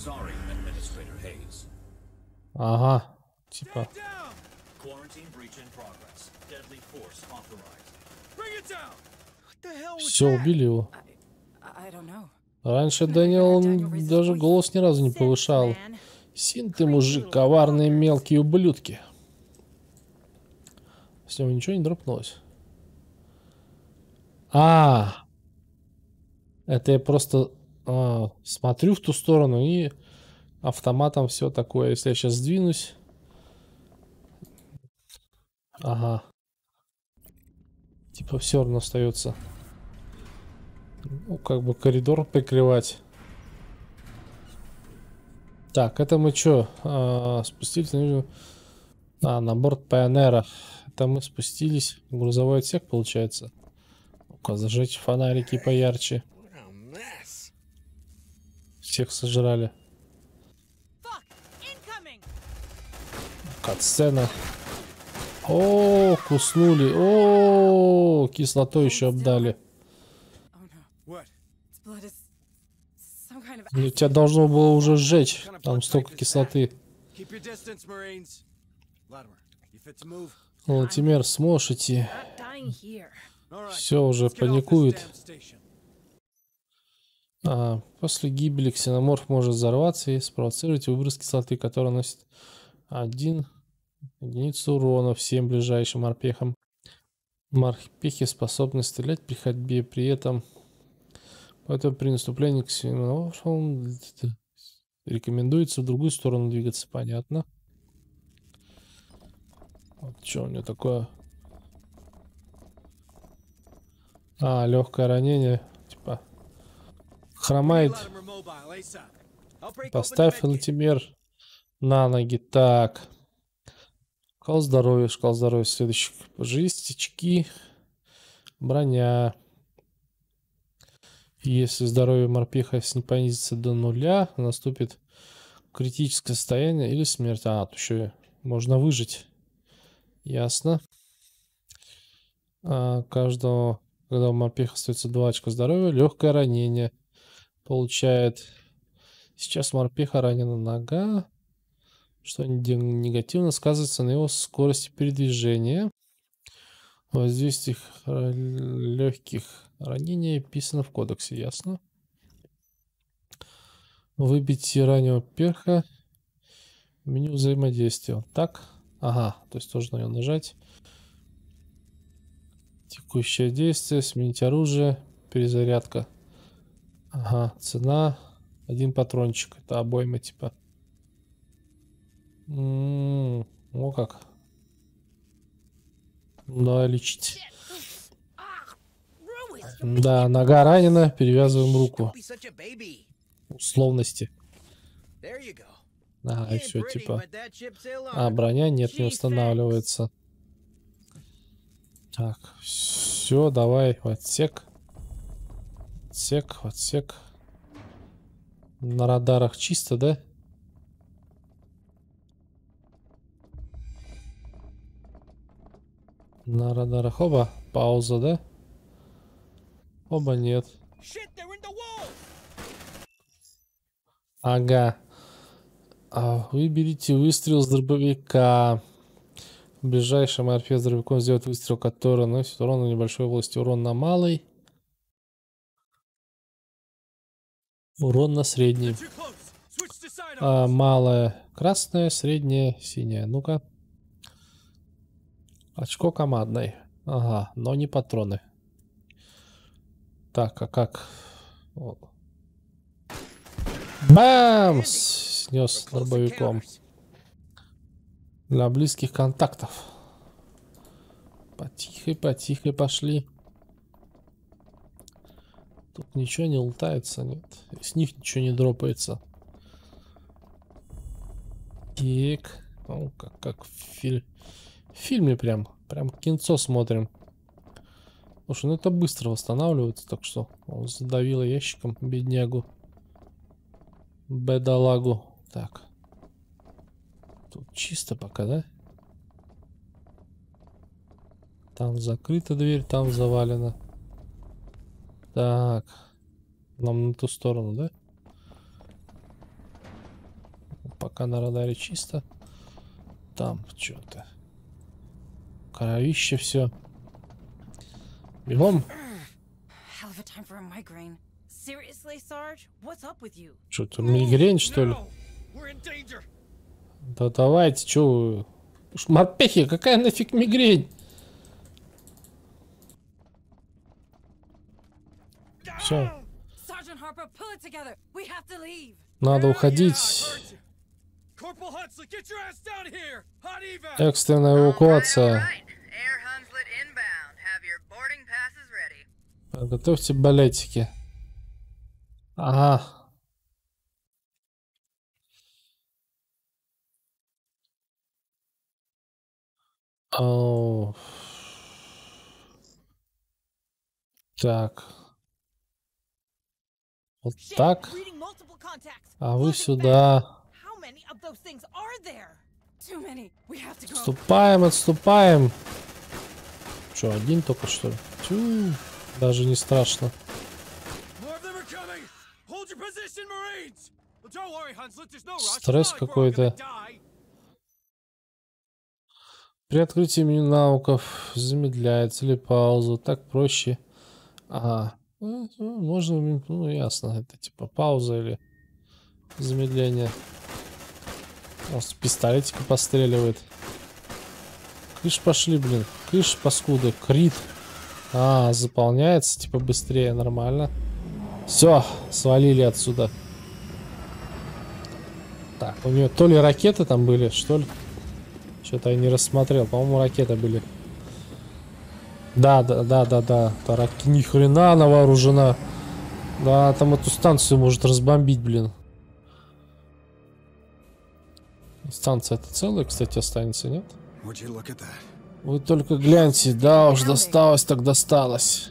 Speaker 1: Ага, типа. Все, убили его. Раньше Дэниел даже голос ни разу не повышал. Син ты, мужик, коварные мелкие ублюдки. С него ничего не дропнулось. А, это я просто а, смотрю в ту сторону и автоматом все такое. Если я сейчас сдвинусь. Ага. Типа все равно остается. Ну, как бы коридор прикрывать. Так, это мы что? А, спустились на... А, на борт Пайонера. Это мы спустились в грузовой отсек, получается. Ну-ка, зажечь фонарики поярче. Всех сожрали. Кат-сцена. О, куснули. О, кислотой еще обдали. Ну, тебя должно было уже сжечь. Там столько кислоты. Латимер, сможешь идти? Все уже паникует. А, после гибели ксеноморф может взорваться и спровоцировать выброс кислоты, которая носит один единицу урона всем ближайшим морпехам. Морпехи способны стрелять при ходьбе, при этом поэтому при наступлении к ксеноморфам рекомендуется в другую сторону двигаться, понятно. Вот что у него такое? А, легкое ранение, типа хромает. Поставь Латимер на ноги. Так. Шкала здоровья, шкала здоровья следующих. Жизнь, очки, броня. Если здоровье морпеха не понизится до нуля, наступит критическое состояние или смерть. А, тут еще можно выжить. Ясно. А, каждого, когда у морпеха остается два очка здоровья, легкое ранение получает. Сейчас морпеха ранена нога, что негативно сказывается на его скорости передвижения. Воздействие легких ранений описано в кодексе, ясно. Выбить раннего перха. Меню взаимодействия. Так. Ага, то есть тоже на него нажать. Текущее действие, сменить оружие, перезарядка. Ага, цена один патрончик. Это обойма типа. М-м-м, о как. Да, лечить. Да, нога ранена, перевязываем руку. Условности. А, и все, типа. А, броня нет, не устанавливается. Так, все, давай в отсек. Отсек, в отсек. На радарах чисто, да? На радарах оба. Пауза, да? Оба нет. Ага. А, выберите выстрел с дробовика. В ближайшем арфе с дробовиком сделать выстрел, который наносит урон на небольшой области. Урон на малый. Урон на средний. А, малая красная, средняя синяя. Ну-ка. Очко командной. Ага, но не патроны. Так, а как? Вот. Бам! Снес дробовиком. Для близких контактов. Потихо, потихо пошли. Тут ничего не лутается, нет. С них ничего не дропается. Так. Ну, как, как в, филь... в фильме прям. Прям кинцо смотрим. Слушай, ну это быстро восстанавливается, так что он задавило ящиком беднягу. Бедолагу. Так. Тут чисто пока, да? Там закрыта дверь, там завалено. Так. Нам на ту сторону, да? Пока на радаре чисто. Там что-то. Кровище все. Бегом. Что-то мигрень, что ли? Да давайте, что вы... Морпехи, какая нафиг мигрень? Все. Надо уходить. Экстренная эвакуация. Готовьте балетики. Ага. О. Так. Вот так. А вы сюда. Отступаем, отступаем. Что, один только что ли? Тю, даже не страшно. Стресс какой-то. При открытии меню навыков замедляется или паузу. Так проще. Ага. Ну, можно, ну ясно. Это типа пауза или замедление. Он с пистолетика постреливает. Кыш пошли, блин. Кыш, паскуды. Крит. А, заполняется, типа быстрее, нормально. Все, свалили отсюда. Так, у нее то ли ракеты там были, что ли? Что-то я не рассмотрел. По-моему, ракеты были. Да, да, да, да, да. Тарак... Ни хрена она вооружена. Да, там эту станцию может разбомбить, блин. Станция-то целая, кстати, останется, нет? Вы только гляньте. Да уж, досталось так досталось.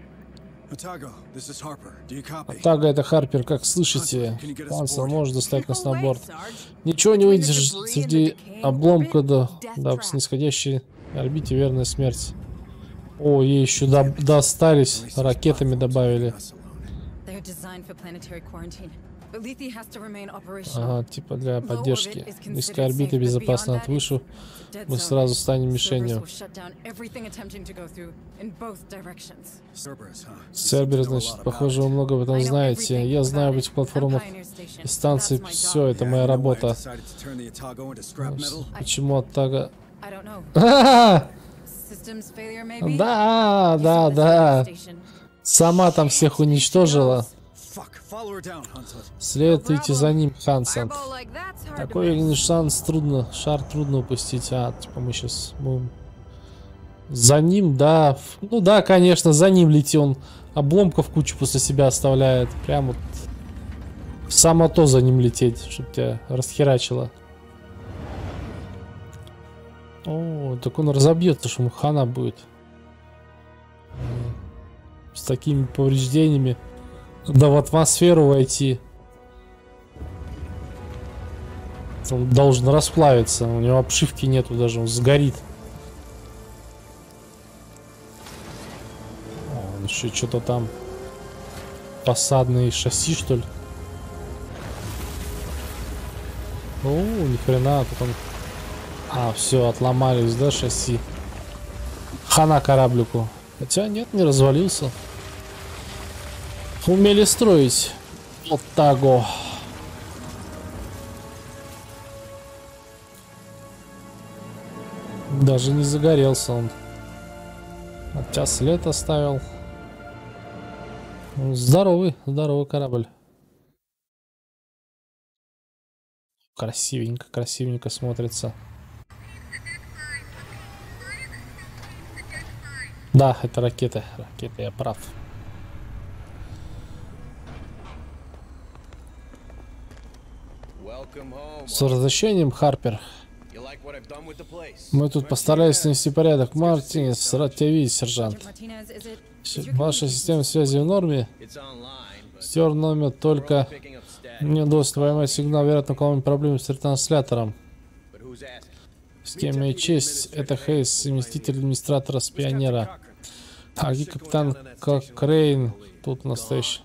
Speaker 1: Атага, это Харпер, как слышите? Панцер, можешь достать нас на борт. Ничего не выйдешь среди обломка до, до снисходящей орбите, верная смерть. О, ей еще до, достались, ракетами добавили. Ага, типа для поддержки. Низкая орбита безопасна от выше. Мы сразу станем мишенью. Цербер, значит, похоже, вы много об этом знаете. Я знаю об этих платформах и станциях. Все, это моя работа. Почему Атага... Да, да, да. Сама там всех уничтожила. Следуйте за ним, Хансен. Такой шанс трудно, шар трудно упустить. А, типа мы сейчас будем... За ним, да. Ну да, конечно, за ним лети. Он обломков кучу после себя оставляет. Прям вот... Само то за ним лететь, чтобы тебя расхерачило. О, так он разобьется, что ему хана будет. С такими повреждениями. Да в атмосферу войти. Он должен расплавиться. У него обшивки нету даже, он сгорит. О, он еще что-то там. Посадные шасси, что ли? О, ни хрена, тут он... А, все, отломались, да, шасси? Хана кораблику. Хотя нет, не развалился. Умели строить. Вот таго. Даже не загорелся он. Хотя след оставил. Здоровый, здоровый корабль. Красивенько, красивенько смотрится. Да, это ракеты. Ракеты, я прав. С возвращением, Харпер. Мы тут постарались навести порядок. Мартинес, рад тебя видеть, сержант. Ваша система связи в норме? Стер номер, только мне удалось поймать сигнал, вероятно, у кого-нибудь проблемы с ретранслятором. С кем имею честь? Это Хейс, заместитель администратора с Пионера. А где капитан Кокрейн? Тут настоящий.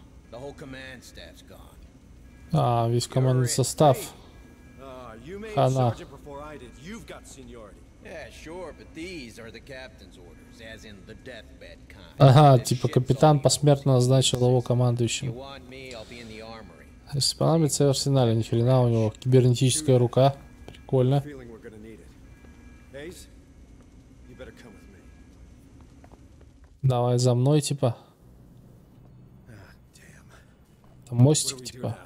Speaker 1: А, весь командный состав. Хана. Ага, типа капитан посмертно назначил его командующим. Если понадобится в арсенале, ни хрена у него кибернетическая рука. Прикольно. Давай за мной, типа. Там мостик, типа.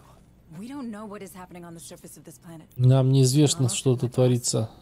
Speaker 1: Нам неизвестно, что тут творится.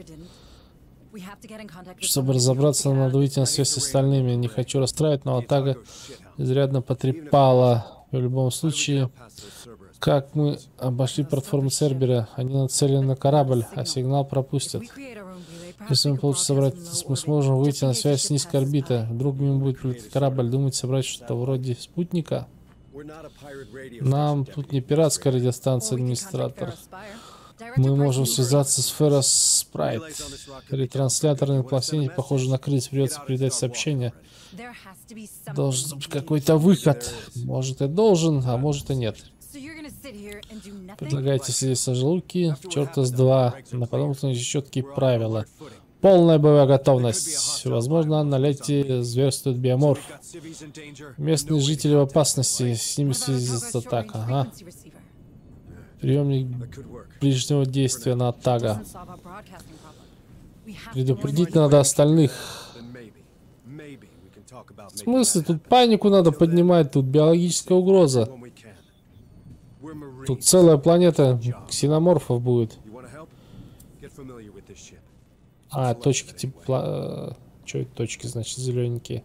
Speaker 1: Чтобы разобраться, надо выйти на связь с остальными. Не хочу расстраивать, но Атага изрядно потрепала. В любом случае, как мы обошли платформу Цербера, они нацелены на корабль, а сигнал пропустят. Если мы получится собрать, мы сможем выйти на связь с низкой орбитой. Вдруг мимо будет прилететь корабль, думать собрать что-то вроде спутника. Нам тут не пиратская радиостанция, администратор. Мы можем связаться с Феррос Спрайт. Ретрансляторные пластинки похожи на крыс, придется передать сообщение. Должен быть какой-то выход. Может и должен, а может и нет. Предлагайте сидеть со желудки, черта с два. На потом установить четкие правила. Полная боевая готовность. Возможно, на лете зверствует биоморф. Местные жители в опасности. С ними связаться так. Ага. Приемник ближнего действия на Атага. Предупредить надо остальных. В смысле? Тут панику надо поднимать. Тут биологическая угроза. Тут целая планета ксеноморфов будет. А, точки типа... Что это точки, значит, зелененькие?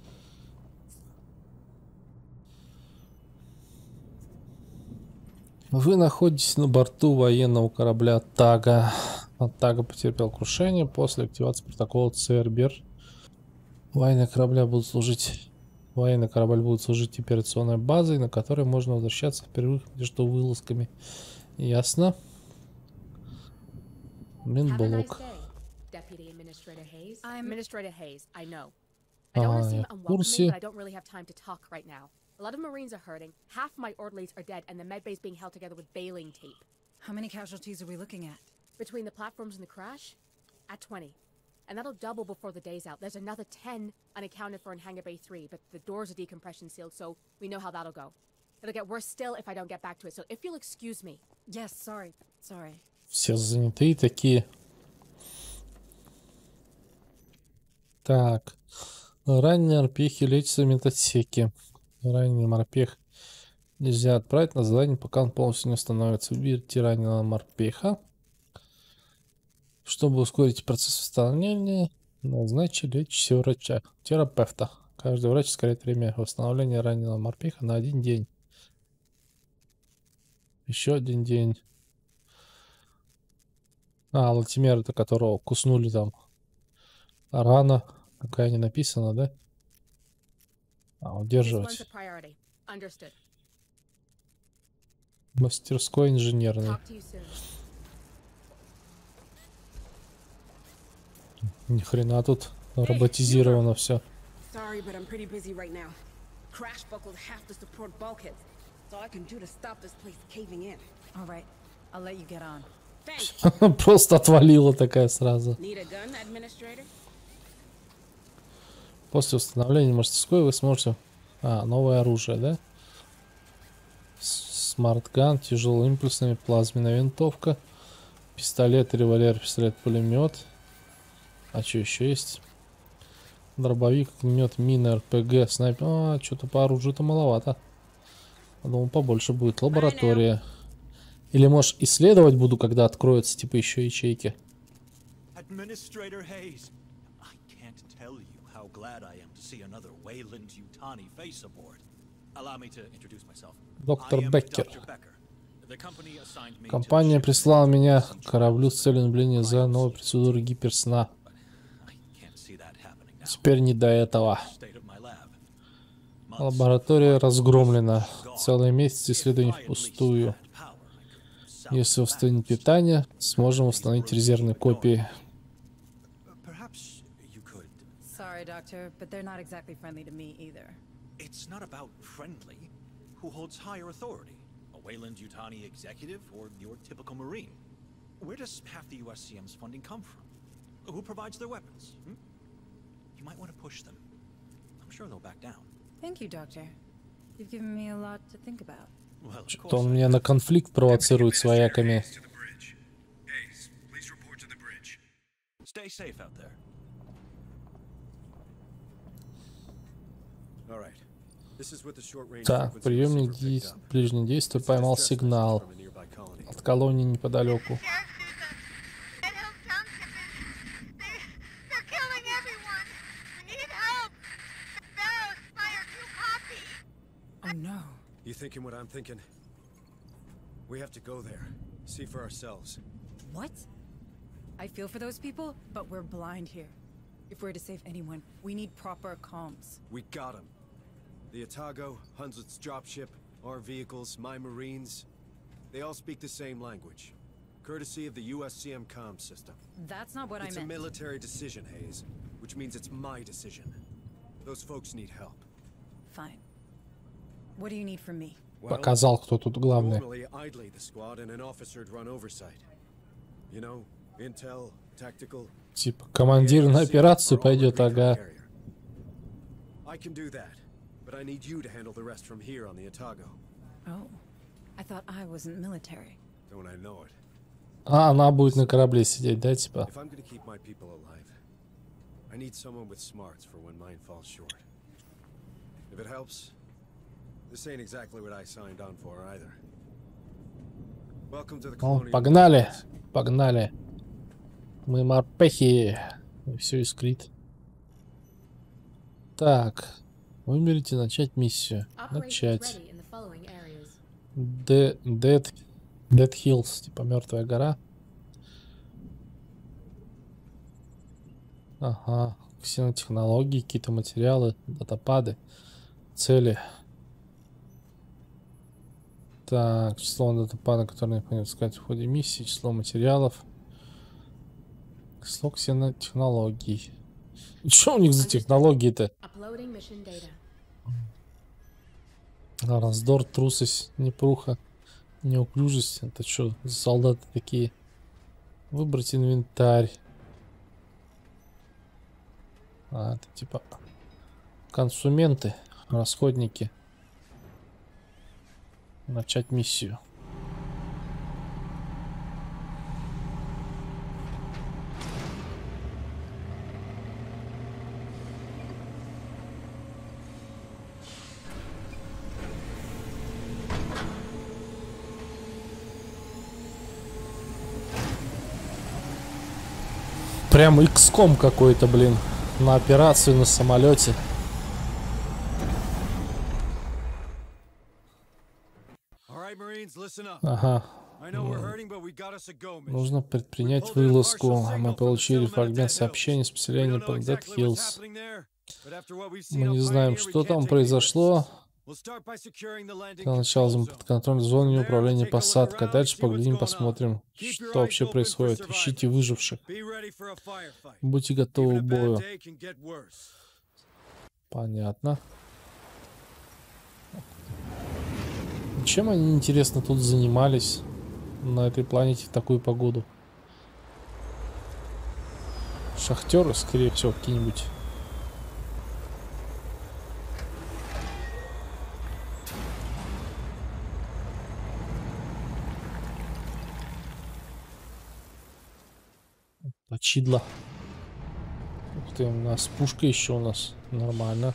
Speaker 1: Вы находитесь на борту военного корабля Атага. Атага потерпел крушение после активации протокола Цербер. Военные корабля будут служить... Военный корабль будет служить операционной базой, на которой можно возвращаться в перерыв между вылазками. Ясно. Минблок. А, я в курсе.
Speaker 3: A lot of Marines are hurting. Half my orderlies are dead, and the medbay's being held together with baling tape.
Speaker 4: How many casualties are we looking at?
Speaker 3: Between the platforms and the crash, at twenty. And that'll double before the day's out. There's another ten unaccounted for in Hangar Bay three, but the doors are decompression sealed, so we know how that'll go. It'll get worse still if I don't get back to it, so if you'll excuse me.
Speaker 4: Yes, sorry. Sorry.
Speaker 1: Все занятые такие. Так. Ранние морпехи лечатся в медотсеке. Ранний морпех Нельзя отправить на задание, пока он полностью не установится. Выберите раненого морпеха. Чтобы ускорить процесс восстановления, назначьте лечащего врача, терапевта. Каждый врач ускоряет время восстановления раненого морпеха на один день. Еще один день. А, Латимер, это которого куснули там. Рана. Какая не написана, да? А, удерживать. Мастерской инженерный. Ни хрена тут роботизировано все.
Speaker 5: Sorry, but I'm pretty busy right now. Crash buckled half the support bulkheads. That's all I can do to stop this place caving in.
Speaker 4: All right, I'll let you get on.
Speaker 5: Thanks.
Speaker 1: Просто отвалила такая сразу.
Speaker 5: Need a gun, administrator?
Speaker 1: После установления мастерской вы сможете... А, новое оружие, да? Смартган, тяжелоимпульсная плазменная винтовка, пистолет, револьвер, пистолет-пулемет. А что еще есть? Дробовик, огнемет, мина, РПГ, снайпер. А, что-то по оружию-то маловато. Думаю, побольше будет. Лаборатория. Или, может, исследовать буду, когда откроются, типа, еще ячейки.
Speaker 2: Administrator Hayes, I can't tell you how glad I am to see another Weyland-Yutani face aboard. Allow me to introduce myself.
Speaker 1: Доктор
Speaker 2: I am
Speaker 1: Беккер.
Speaker 2: Doctor Becker. The company assigned me to
Speaker 1: Компания
Speaker 2: ship
Speaker 1: прислала
Speaker 2: the
Speaker 1: меня
Speaker 2: some
Speaker 1: к кораблю с целью наблюдения за
Speaker 2: crime
Speaker 1: новой
Speaker 2: scene.
Speaker 1: процедурой гиперсна.
Speaker 2: I can't see that happening now.
Speaker 1: Теперь не до этого.
Speaker 2: State of my lab. Months
Speaker 1: Лаборатория разгромлена.
Speaker 2: gone.
Speaker 1: Целый месяц исследований
Speaker 2: If I at least
Speaker 1: впустую.
Speaker 2: had power, I could
Speaker 1: Если
Speaker 2: salvage
Speaker 1: восстановить
Speaker 2: that.
Speaker 1: питание, сможем восстановить резервные копии.
Speaker 2: Perhaps you could.
Speaker 4: Sorry, Doctor, but they're not exactly friendly to me either.
Speaker 2: It's not about friendly. Who holds higher authority? A Weyland-Yutani executive or your typical Marine? Where does half the U S C M's funding come from? Who provides their weapons? Hmm? You might want to push them. I'm sure they'll back down.
Speaker 4: Thank you, Doctor. You've given me a lot to think about.
Speaker 2: Well, of
Speaker 1: Что-то
Speaker 2: course
Speaker 1: он
Speaker 2: I
Speaker 1: меня на конфликт провоцирует с вояками.
Speaker 2: Stay safe out there.
Speaker 6: All right. This is what the short-range
Speaker 1: Так,
Speaker 6: frequency
Speaker 1: приемник
Speaker 6: receiver
Speaker 1: дей-
Speaker 6: picked up.
Speaker 1: ближнего действия
Speaker 6: It's a
Speaker 1: поймал
Speaker 6: distress
Speaker 1: сигнал
Speaker 6: message from a nearby colony.
Speaker 1: от колонии неподалеку.
Speaker 7: Yes, Susan. That Hill Township is... They, they're killing everyone. We need help. Sparrow's fire too copy.
Speaker 4: Oh no.
Speaker 6: You thinking what I'm thinking? We have to go there. See for ourselves.
Speaker 4: What? I feel for those people, but we're blind here. If we're to save anyone, we need proper comms.
Speaker 6: We got him. The Otago, Hunslet's dropship, our vehicles, my Marines. They all speak the same language. Courtesy of the U S C M comm system.
Speaker 4: That's not what
Speaker 6: It's
Speaker 4: I
Speaker 6: a
Speaker 4: meant.
Speaker 6: military decision, Hayes. Which means it's my decision. Those folks need help.
Speaker 4: Fine. What do you need from me?
Speaker 6: Well,
Speaker 1: Показал, кто тут главный.
Speaker 6: normally I'd lead the squad and an officer'd run oversight. You know, intel, tactical.
Speaker 1: Типа, командир на операцию пойдет, ага.
Speaker 6: I can do that, but I need you to handle the rest from here on the Otago.
Speaker 4: Oh. I thought I wasn't military.
Speaker 6: Don't I know it?
Speaker 1: А, она будет на корабле сидеть, да, типа?
Speaker 6: If I'm gonna keep my people alive, I need someone with smarts for when mine falls short. If it helps, this ain't exactly what I signed on for either. Welcome to the
Speaker 1: Ну,
Speaker 6: colonial.
Speaker 1: погнали, погнали. Мы морпехи. И все искрит. Так, выберите начать миссию.
Speaker 3: Operations
Speaker 1: Начать.
Speaker 3: ready in the following areas.
Speaker 1: Dead, Dead, Dead Hills, типа мертвая гора. Ага, ксенотехнологии, какие-то материалы, датапады, цели. Так, число датапада, которое необходимо искать в ходе миссии, число материалов, число ксенотехнологий. Что у них за технологии-то?
Speaker 3: Uploading mission data.
Speaker 1: А, раздор, трусость, непруха, неуклюжесть. Это что за солдаты такие? Выбрать инвентарь. А, это типа консументы, расходники. Начать миссию. Прям икс ком какой-то, блин. На операцию на самолете. Ага. Нужно предпринять вылазку. Мы получили фрагмент сообщения с поселением под Dead Hills. Мы не знаем, что там произошло. Для начала мы под контролем зоны управления посадкой. Дальше поглядим, посмотрим, что вообще происходит. Ищите выживших. Будьте готовы к бою. Понятно. Чем они, интересно, тут занимались на этой планете в такую погоду? Шахтеры, скорее всего, какие-нибудь. Почидло. Ух ты, у нас пушка еще у нас. Нормально.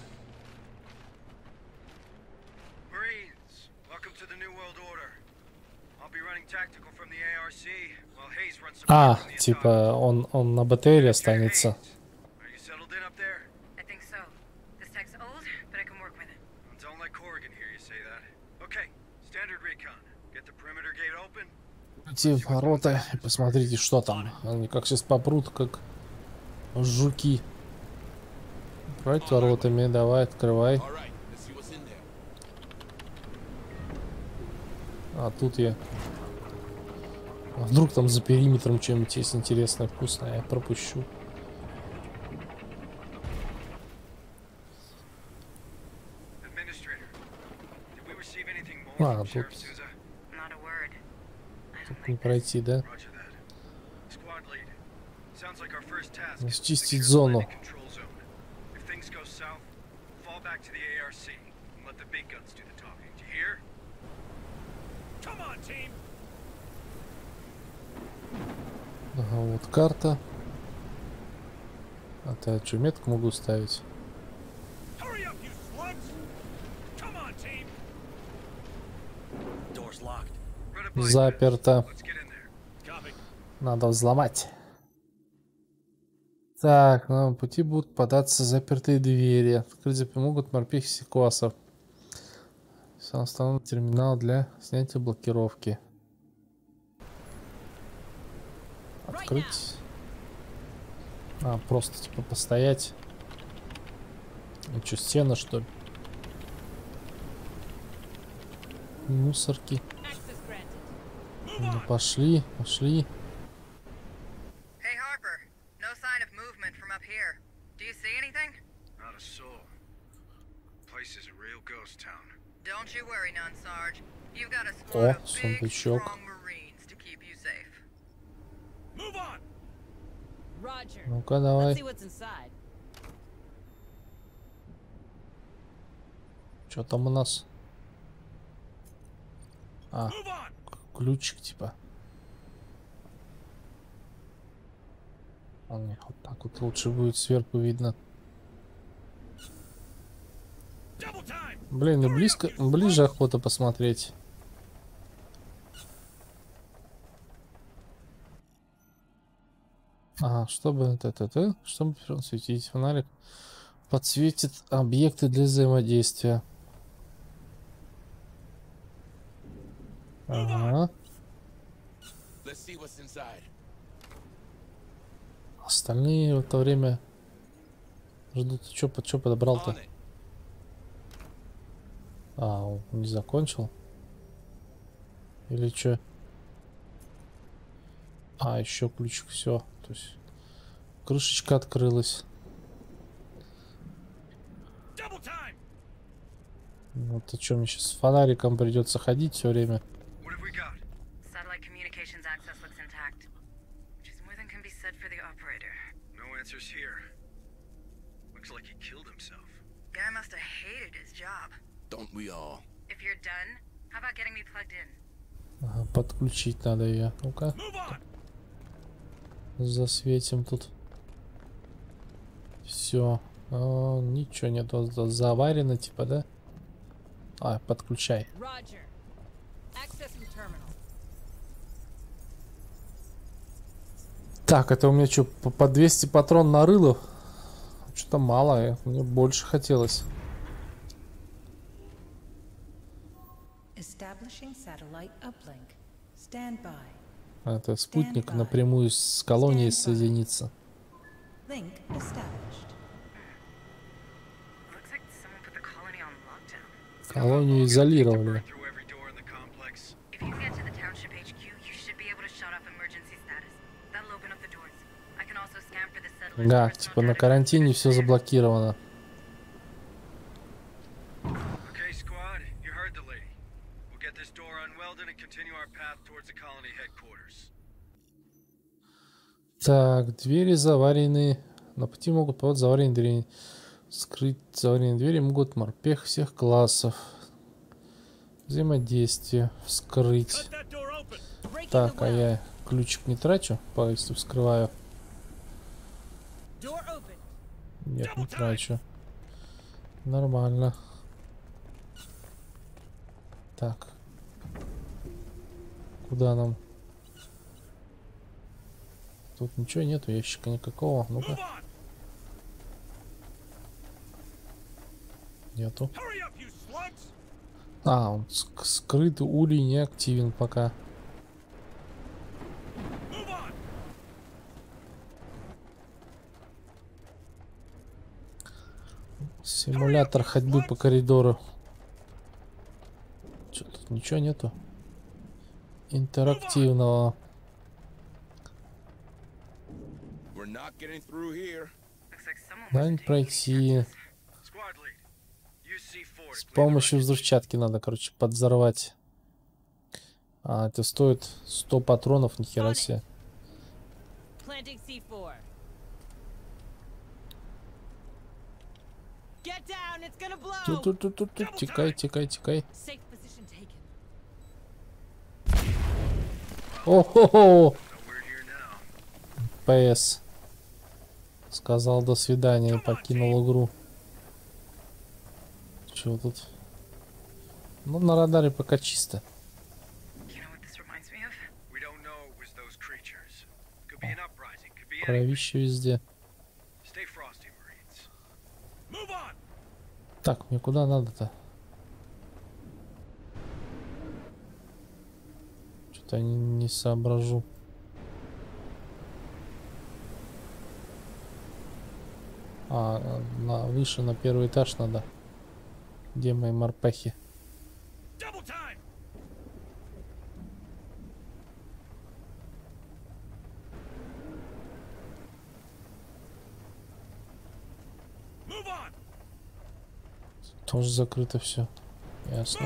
Speaker 1: А, типа он, он на БТРе останется. Эти ворота и посмотрите, что там. Они как сейчас попрут, как жуки. Брать воротами, давай, открывай. А тут я... А вдруг там за периметром что-нибудь есть интересное, вкусное, я пропущу. А, тут... Тут не пройти, да? Счистить зону. Ага, вот карта. А ты что, метку могу ставить? Заперто. Надо взломать. Так, на пути будут податься запертые двери. Открыть помогут морпехи сиквасов. Установлен терминал для снятия блокировки. Открыть. А, просто типа постоять. Ну что, стена, что ли? Мусорки. Ну, пошли, пошли.
Speaker 8: Hey Harper, no sign of movement from up here. Do you see anything? Not a soul. Place is a real ghost town. Don't you worry, non-Sarge. You've got a squad of big, strong Marines to keep you safe.
Speaker 2: Move on.
Speaker 5: Roger.
Speaker 1: Ну-ка, давай.
Speaker 5: Let's see what's inside.
Speaker 1: Что там у нас? А, ключик типа. А, нет, вот так вот лучше будет сверху видно. Блин, и близко, ближе охота посмотреть. Ага, чтобы это, это, это, чтобы светить фонарик, подсветит объекты для взаимодействия. Ага. Остальные в это время ждут. Чё, чё подобрал-то? А, он не закончил? Или чё? А, еще ключик, все. То есть крышечка открылась. Вот о чем мне сейчас с фонариком придется ходить все время. Ага, подключить надо ее. Ну-ка. Засветим тут. Все. О, ничего нету. Заварено, типа, да? А, подключай. Так, это у меня что, по, по двести патрон нарыло? Что-то мало, мне больше хотелось. Это спутник напрямую с колонией соединится. Колонию изолировали. Да, типа на карантине все заблокировано. Так, двери заварены. На пути могут попасть заваренные двери. Скрыть заваренные двери могут морпех всех классов. Взаимодействие. Вскрыть. Так, а я ключик не трачу, если вскрываю. Нет, не трачу. Нормально. Так. Куда нам? Тут ничего нету, ящика никакого. Ну-ка. Нету. А, он ск скрытый улей не активен пока. Симулятор ходьбы по коридору. Что тут ничего нету интерактивного. Да, не пройти. С помощью взрывчатки надо, короче, подзорвать. А, это стоит сто патронов, нихера себе. Тут-тут-тут-тут, текай, текай, текай. О-хо-хо! ПС. Сказал до свидания и покинул игру. Чего тут? Ну, на радаре пока чисто. Кровище везде. Так, мне куда надо-то? Что-то не, не соображу. А, на, выше, на первый этаж надо. Где мои морпехи? Тоже закрыто все. Ясно.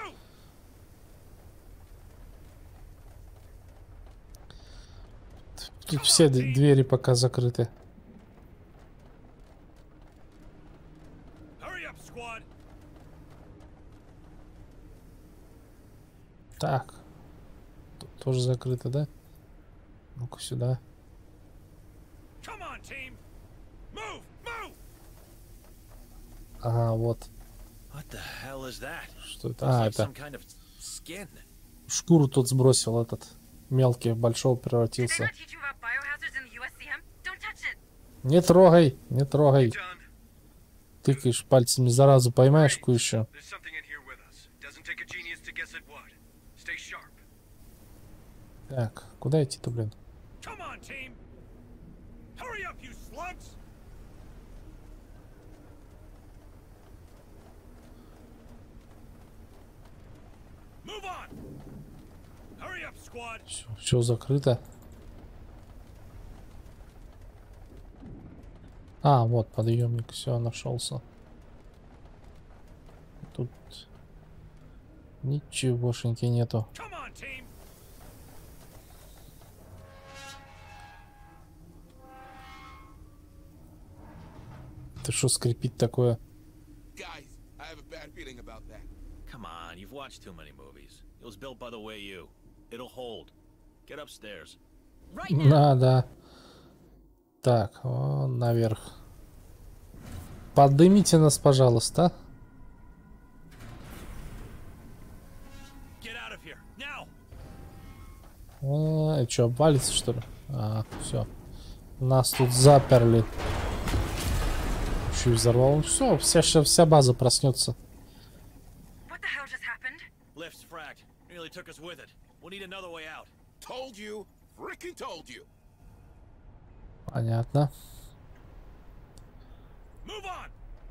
Speaker 1: Тут все двери пока закрыты. Так. Тут тоже закрыто, да? Ну-ка сюда. Ага, вот. Что это? А, это... Шкуру тут сбросил этот. Мелкий в большого превратился. Не трогай, не трогай. Тыкаешь пальцами, заразу поймаешь кое-что. Так, куда идти-то, блин? Все, все закрыто. А, вот подъемник, все, нашелся. Тут ничегошеньки нету. Это что скрипит такое?
Speaker 2: Come on, you've watched too many movies. It was built by the way you. It'll hold. Get upstairs.
Speaker 1: Да, да. Так, вон наверх. Поднимите нас, пожалуйста. А, и что, обвалится, что ли? А, все. Нас тут заперли. Еще и взорвал. Все, вся, вся база проснется.
Speaker 8: What the hell just happened?
Speaker 2: Lift's fragged. Nearly took us with it. We'll need another way out.
Speaker 9: Told you. Freaking told you.
Speaker 1: Понятно.
Speaker 2: Move on.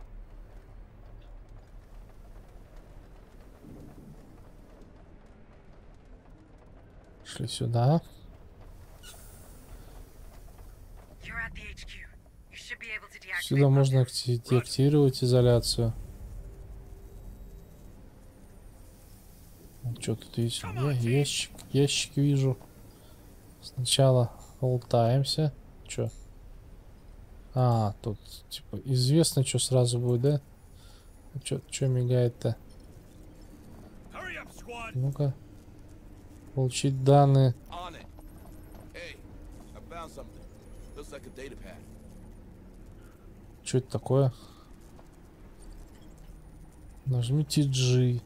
Speaker 1: Шли сюда.
Speaker 8: You're at the H Q. You should be able to deactivate.
Speaker 1: Сюда можно акти- деактивировать изоляцию. Что тут есть? Я ящик, ящик вижу. Сначала болтаемся. Чё? А, тут типа известно, что сразу будет, да? Чё, чё мигает-то? Ну-ка. Получить данные. Что это такое? Нажмите G.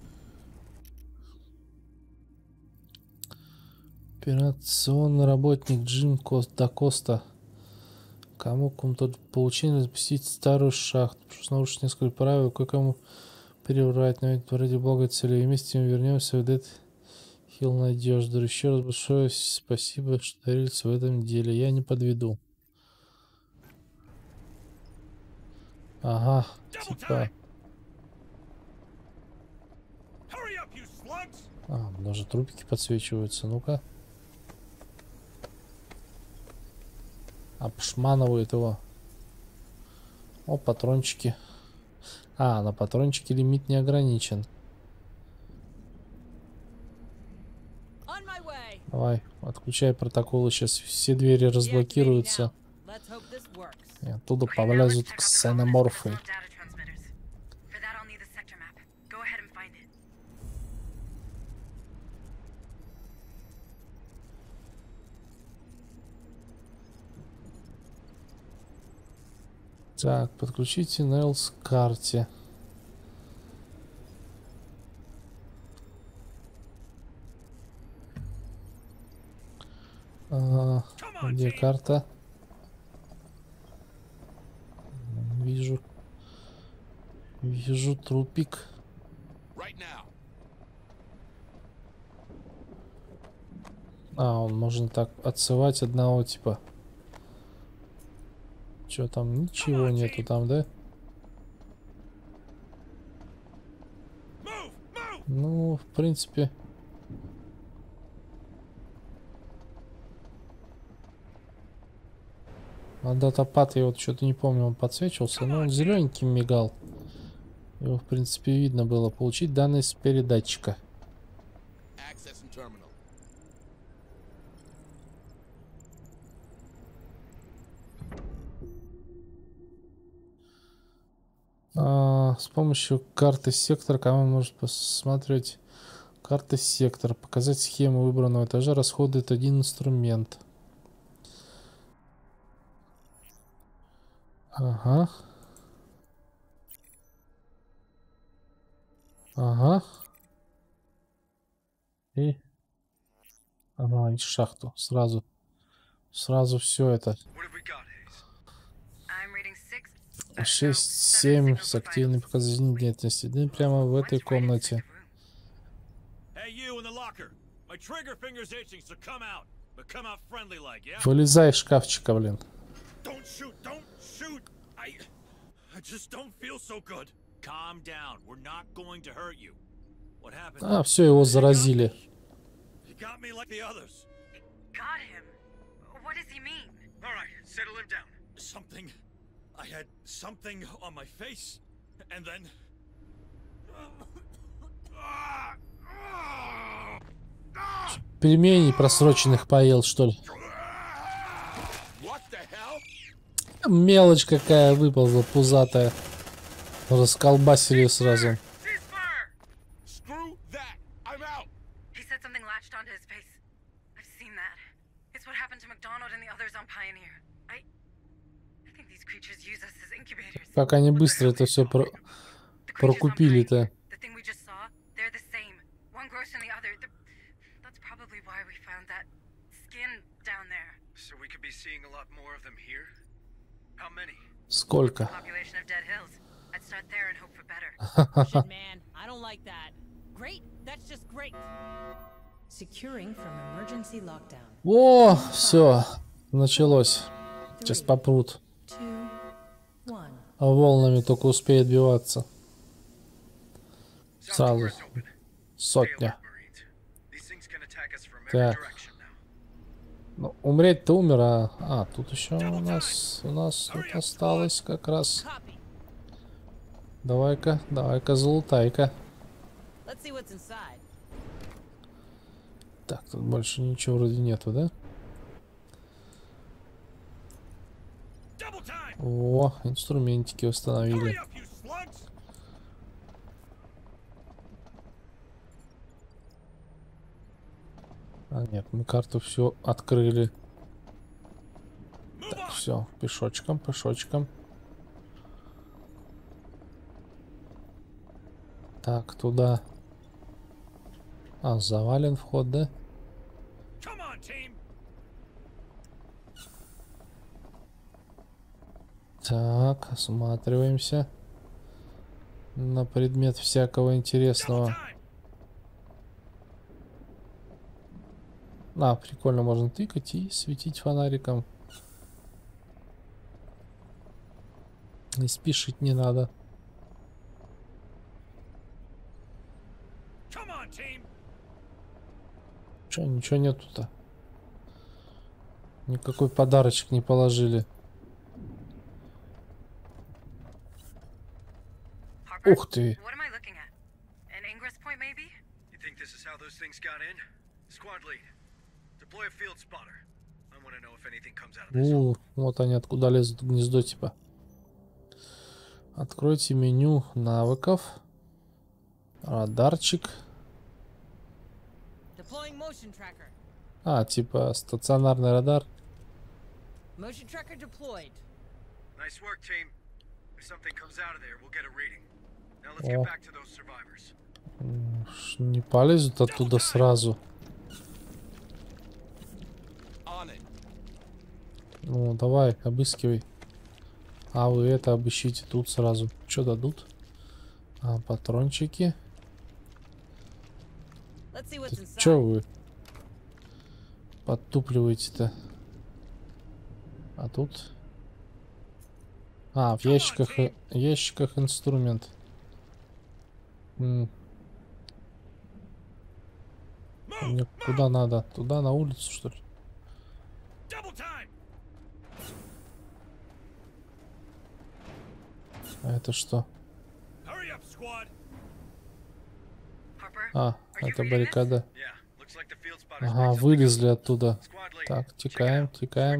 Speaker 1: Операционный работник Джим да Коста. Кому кому-то получение запустить старую шахту. Потому что нарушить несколько правил, кое-кому переврать. Но ведь ради бога цели. Вместе мы вернемся в Dead Hill надежду. Еще раз большое спасибо, что дарились в этом деле. Я не подведу. Ага, типа. А, даже трупики подсвечиваются. Ну-ка. Обшманывает его. О, патрончики. А, на патрончики лимит не ограничен. Давай, отключай протоколы. Сейчас все двери разблокируются. И оттуда повлязут ксеноморфы. Так, подключите Нелс к карте. А, где карта? Вижу. Вижу трупик. А, он можно так отсылать одного типа. Что там? Ничего нету там, да? Ну, в принципе. А датапад я вот что-то не помню, он подсвечивался, но он зелененьким мигал. Его, в принципе, видно было. Получить данные с передатчика. А, с помощью карты сектора команда может посмотреть карты сектора, показать схему выбранного этажа, расходует один инструмент. Ага. Ага. И... Ага, и шахту. Сразу. Сразу все это. шесть семь с активной показателем деятельности. Да, прямо в этой комнате. Вылезай из шкафчика, блин. А, все, его заразили.
Speaker 2: I had something on my face, and then...
Speaker 1: Пельменей просроченных поел, что ли? Мелочь какая выползла, пузатая. Расколбасили ее сразу. Как они быстро это все про... прокупили-то.
Speaker 8: skin down there.
Speaker 6: So we could be seeing a lot more of them here? How many?
Speaker 1: Сколько?
Speaker 8: Population of Dead Hills. I'd start there and hope for better.
Speaker 5: Shit, man. I don't like that. Great. That's just great.
Speaker 4: Securing from emergency lockdown.
Speaker 1: О, все, началось. Сейчас попрут.
Speaker 4: Two, one.
Speaker 1: А волнами только успеет биваться. Сразу. Сотня. Так. Ну, умереть-то умер, а... А, тут еще у нас... У нас тут осталось как раз... Давай-ка, давай-ка, залутай-ка. Так, тут больше ничего вроде нету, да? О, инструментики установили. А нет, мы карту все открыли. Так, все, пешочком, пешочком. Так, туда. А, завален вход, да? Так, осматриваемся на предмет всякого интересного. А, прикольно, можно тыкать и светить фонариком. И спешить не надо. Че, ничего нету-то? Никакой подарочек не положили. Ух ты! У, вот они откуда лезут, гнездо типа. Откройте меню навыков. Радарчик. А, типа стационарный радар. О. Не полезут оттуда сразу. Ну, давай, обыскивай. А вы это обыщите тут сразу. Что дадут? А, патрончики. Че вы подтупливаете-то? А тут? А, в ящиках, ящиках инструмент. М. Мне куда надо? Туда, на улицу, что ли? А это что? А, это баррикада. Ага, вылезли оттуда. Так, текаем, текаем.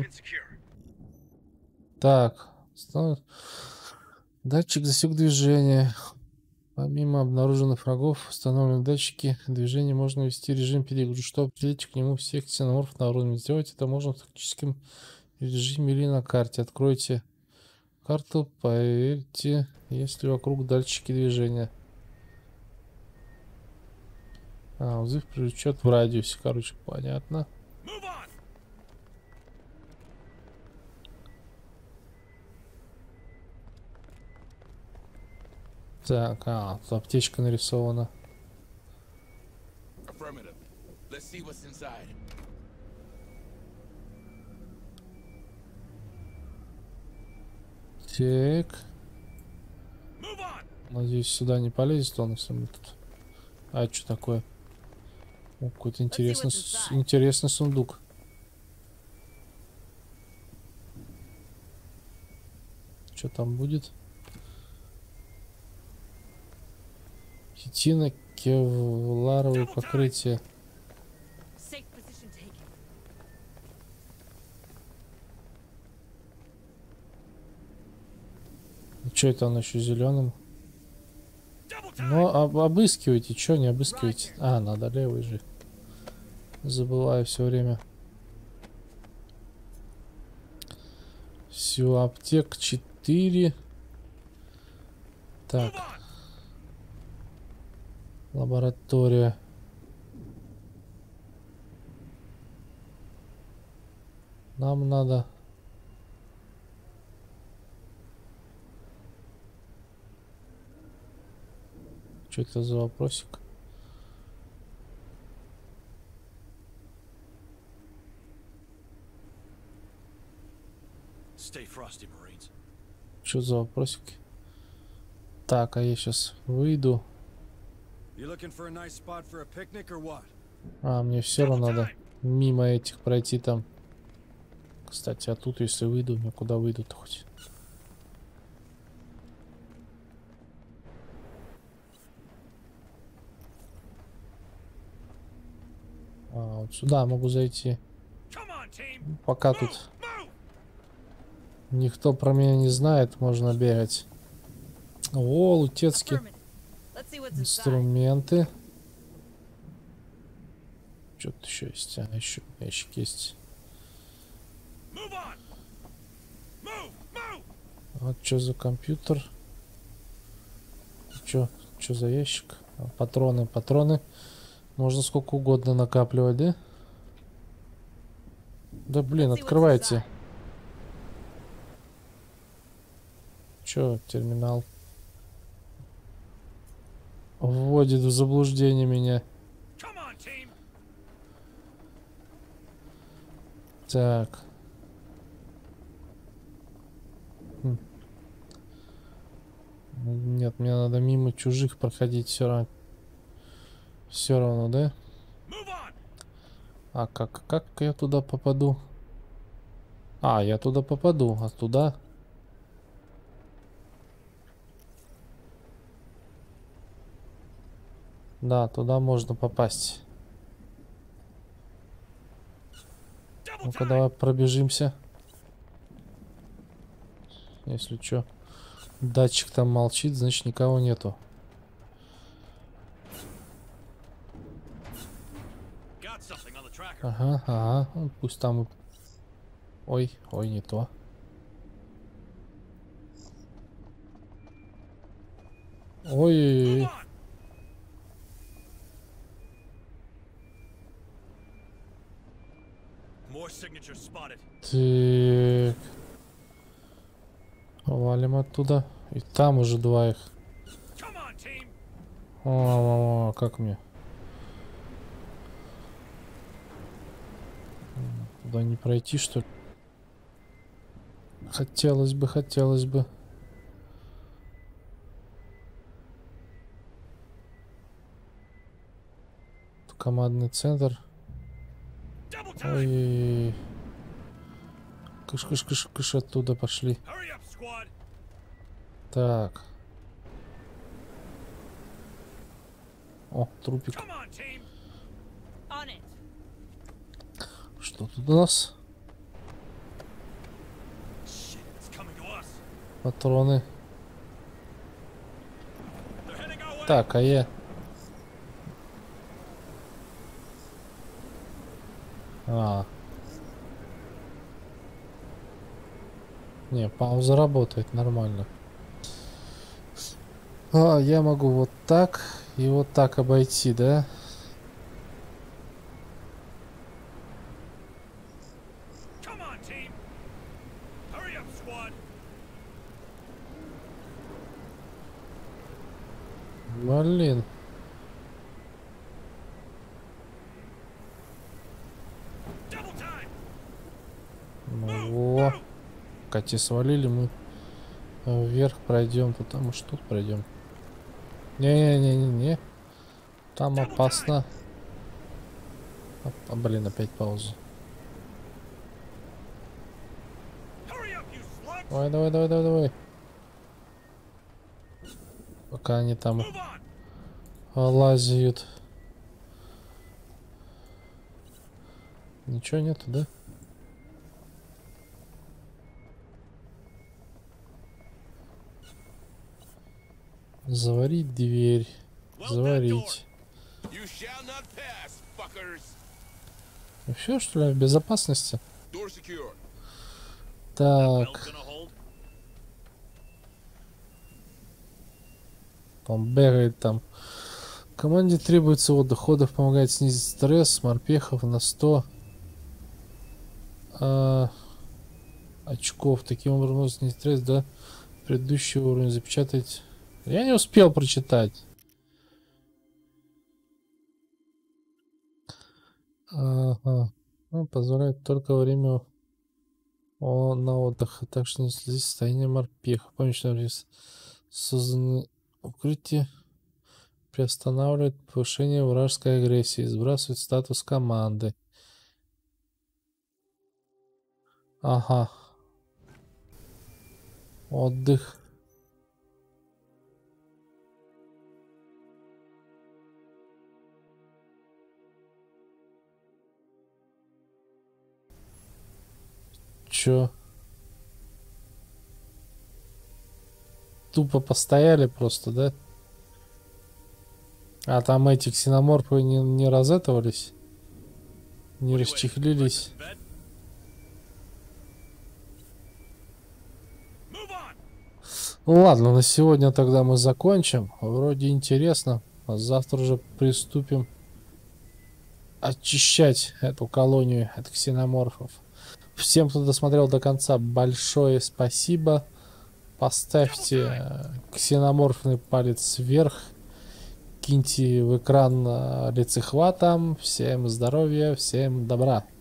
Speaker 1: Так. Датчик засек движение. Помимо обнаруженных врагов, установлены датчики движения, можно ввести режим перегрузки, чтобы определить к нему всех ксеноморфов на уровне. Сделать это можно в тактическом режиме или на карте. Откройте карту, проверьте, есть ли вокруг датчики движения. А, взрыв привлечет в радиусе, короче, понятно. Так, а, тут аптечка нарисована. Так. Надеюсь, сюда не полезет он, если мы тут... А, что такое? О, какой-то интересный, интересный сундук. Что там будет? Хитина, кевларовое покрытие. Что это он еще зеленым? Ну, об обыскивайте, что не обыскивайте? А, надо левый же. Забываю все время. Все, аптек четыре. Так. Лаборатория. Нам надо... Что это за вопросик?
Speaker 2: Stay frosty, Marines.
Speaker 1: Что за вопросики? Так, а я сейчас выйду.
Speaker 6: You looking for a nice spot for a picnic or what?
Speaker 1: А, мне все равно надо мимо этих пройти там. Кстати, а тут, если выйду, я куда выйду-то хоть? А, вот сюда могу зайти. Пока тут никто про меня не знает, можно бегать. О, лутецкие инструменты. Что-то еще есть. А, еще ящик есть. Вот что за компьютер? Что, что за ящик? А, патроны, патроны. Можно сколько угодно накапливать, да? Да блин, открывайте. Чё, терминал? Вводит в заблуждение меня. Так. Хм. Нет, мне надо мимо чужих проходить все равно. Все равно, да? А как, как я туда попаду? А, я туда попаду, а туда? Да, туда можно попасть. Ну-ка, давай пробежимся. Если что, датчик там молчит, значит никого нету. Ага, ага, ну, пусть там и... Ой, ой, не то. Ой. Так. Валим оттуда. И там уже два их. О, о, о, как мне? Туда не пройти, что ли? Хотелось бы, хотелось бы. Командный центр. Ой. Кыш-кыш-кыш-кыш, оттуда пошли. Так. О, трупик. Что тут у нас? Патроны. Так, а я... А. Не, пауза работает нормально. А, я могу вот так и вот так обойти, да? Блин. Ну, во. Кати свалили, мы вверх пройдем, потому что тут пройдем. Не-не-не-не-не. Там опасно. А, а, блин, опять пауза. Давай, давай, давай, давай, давай. Пока они там лазят. Ничего нету, да? Заварить дверь. Заварить. И все, что ли, в безопасности? Так. Он бегает там. Команде требуется отдых. Отдых помогает снизить стресс. Морпехов на сто. а, очков. Таким образом, можно не стресс, да, предыдущий уровень запечатать. Я не успел прочитать. Ага. Ну, позволяет только время о, на отдых. Так что не следить состояние морпеха. Помнишь, например, созданы укрытие, приостанавливает повышение вражеской агрессии, сбрасывает статус команды. Ага. Отдых. Чё? Тупо постояли просто, да? А там эти ксеноморфы не, не разэтовались? Не расчехлились? Ладно, на сегодня тогда мы закончим. Вроде интересно. А завтра уже приступим очищать эту колонию от ксеноморфов. Всем, кто досмотрел до конца, большое спасибо. Поставьте ксеноморфный палец вверх. Киньте в экран лицехватом. Всем здоровья, всем добра.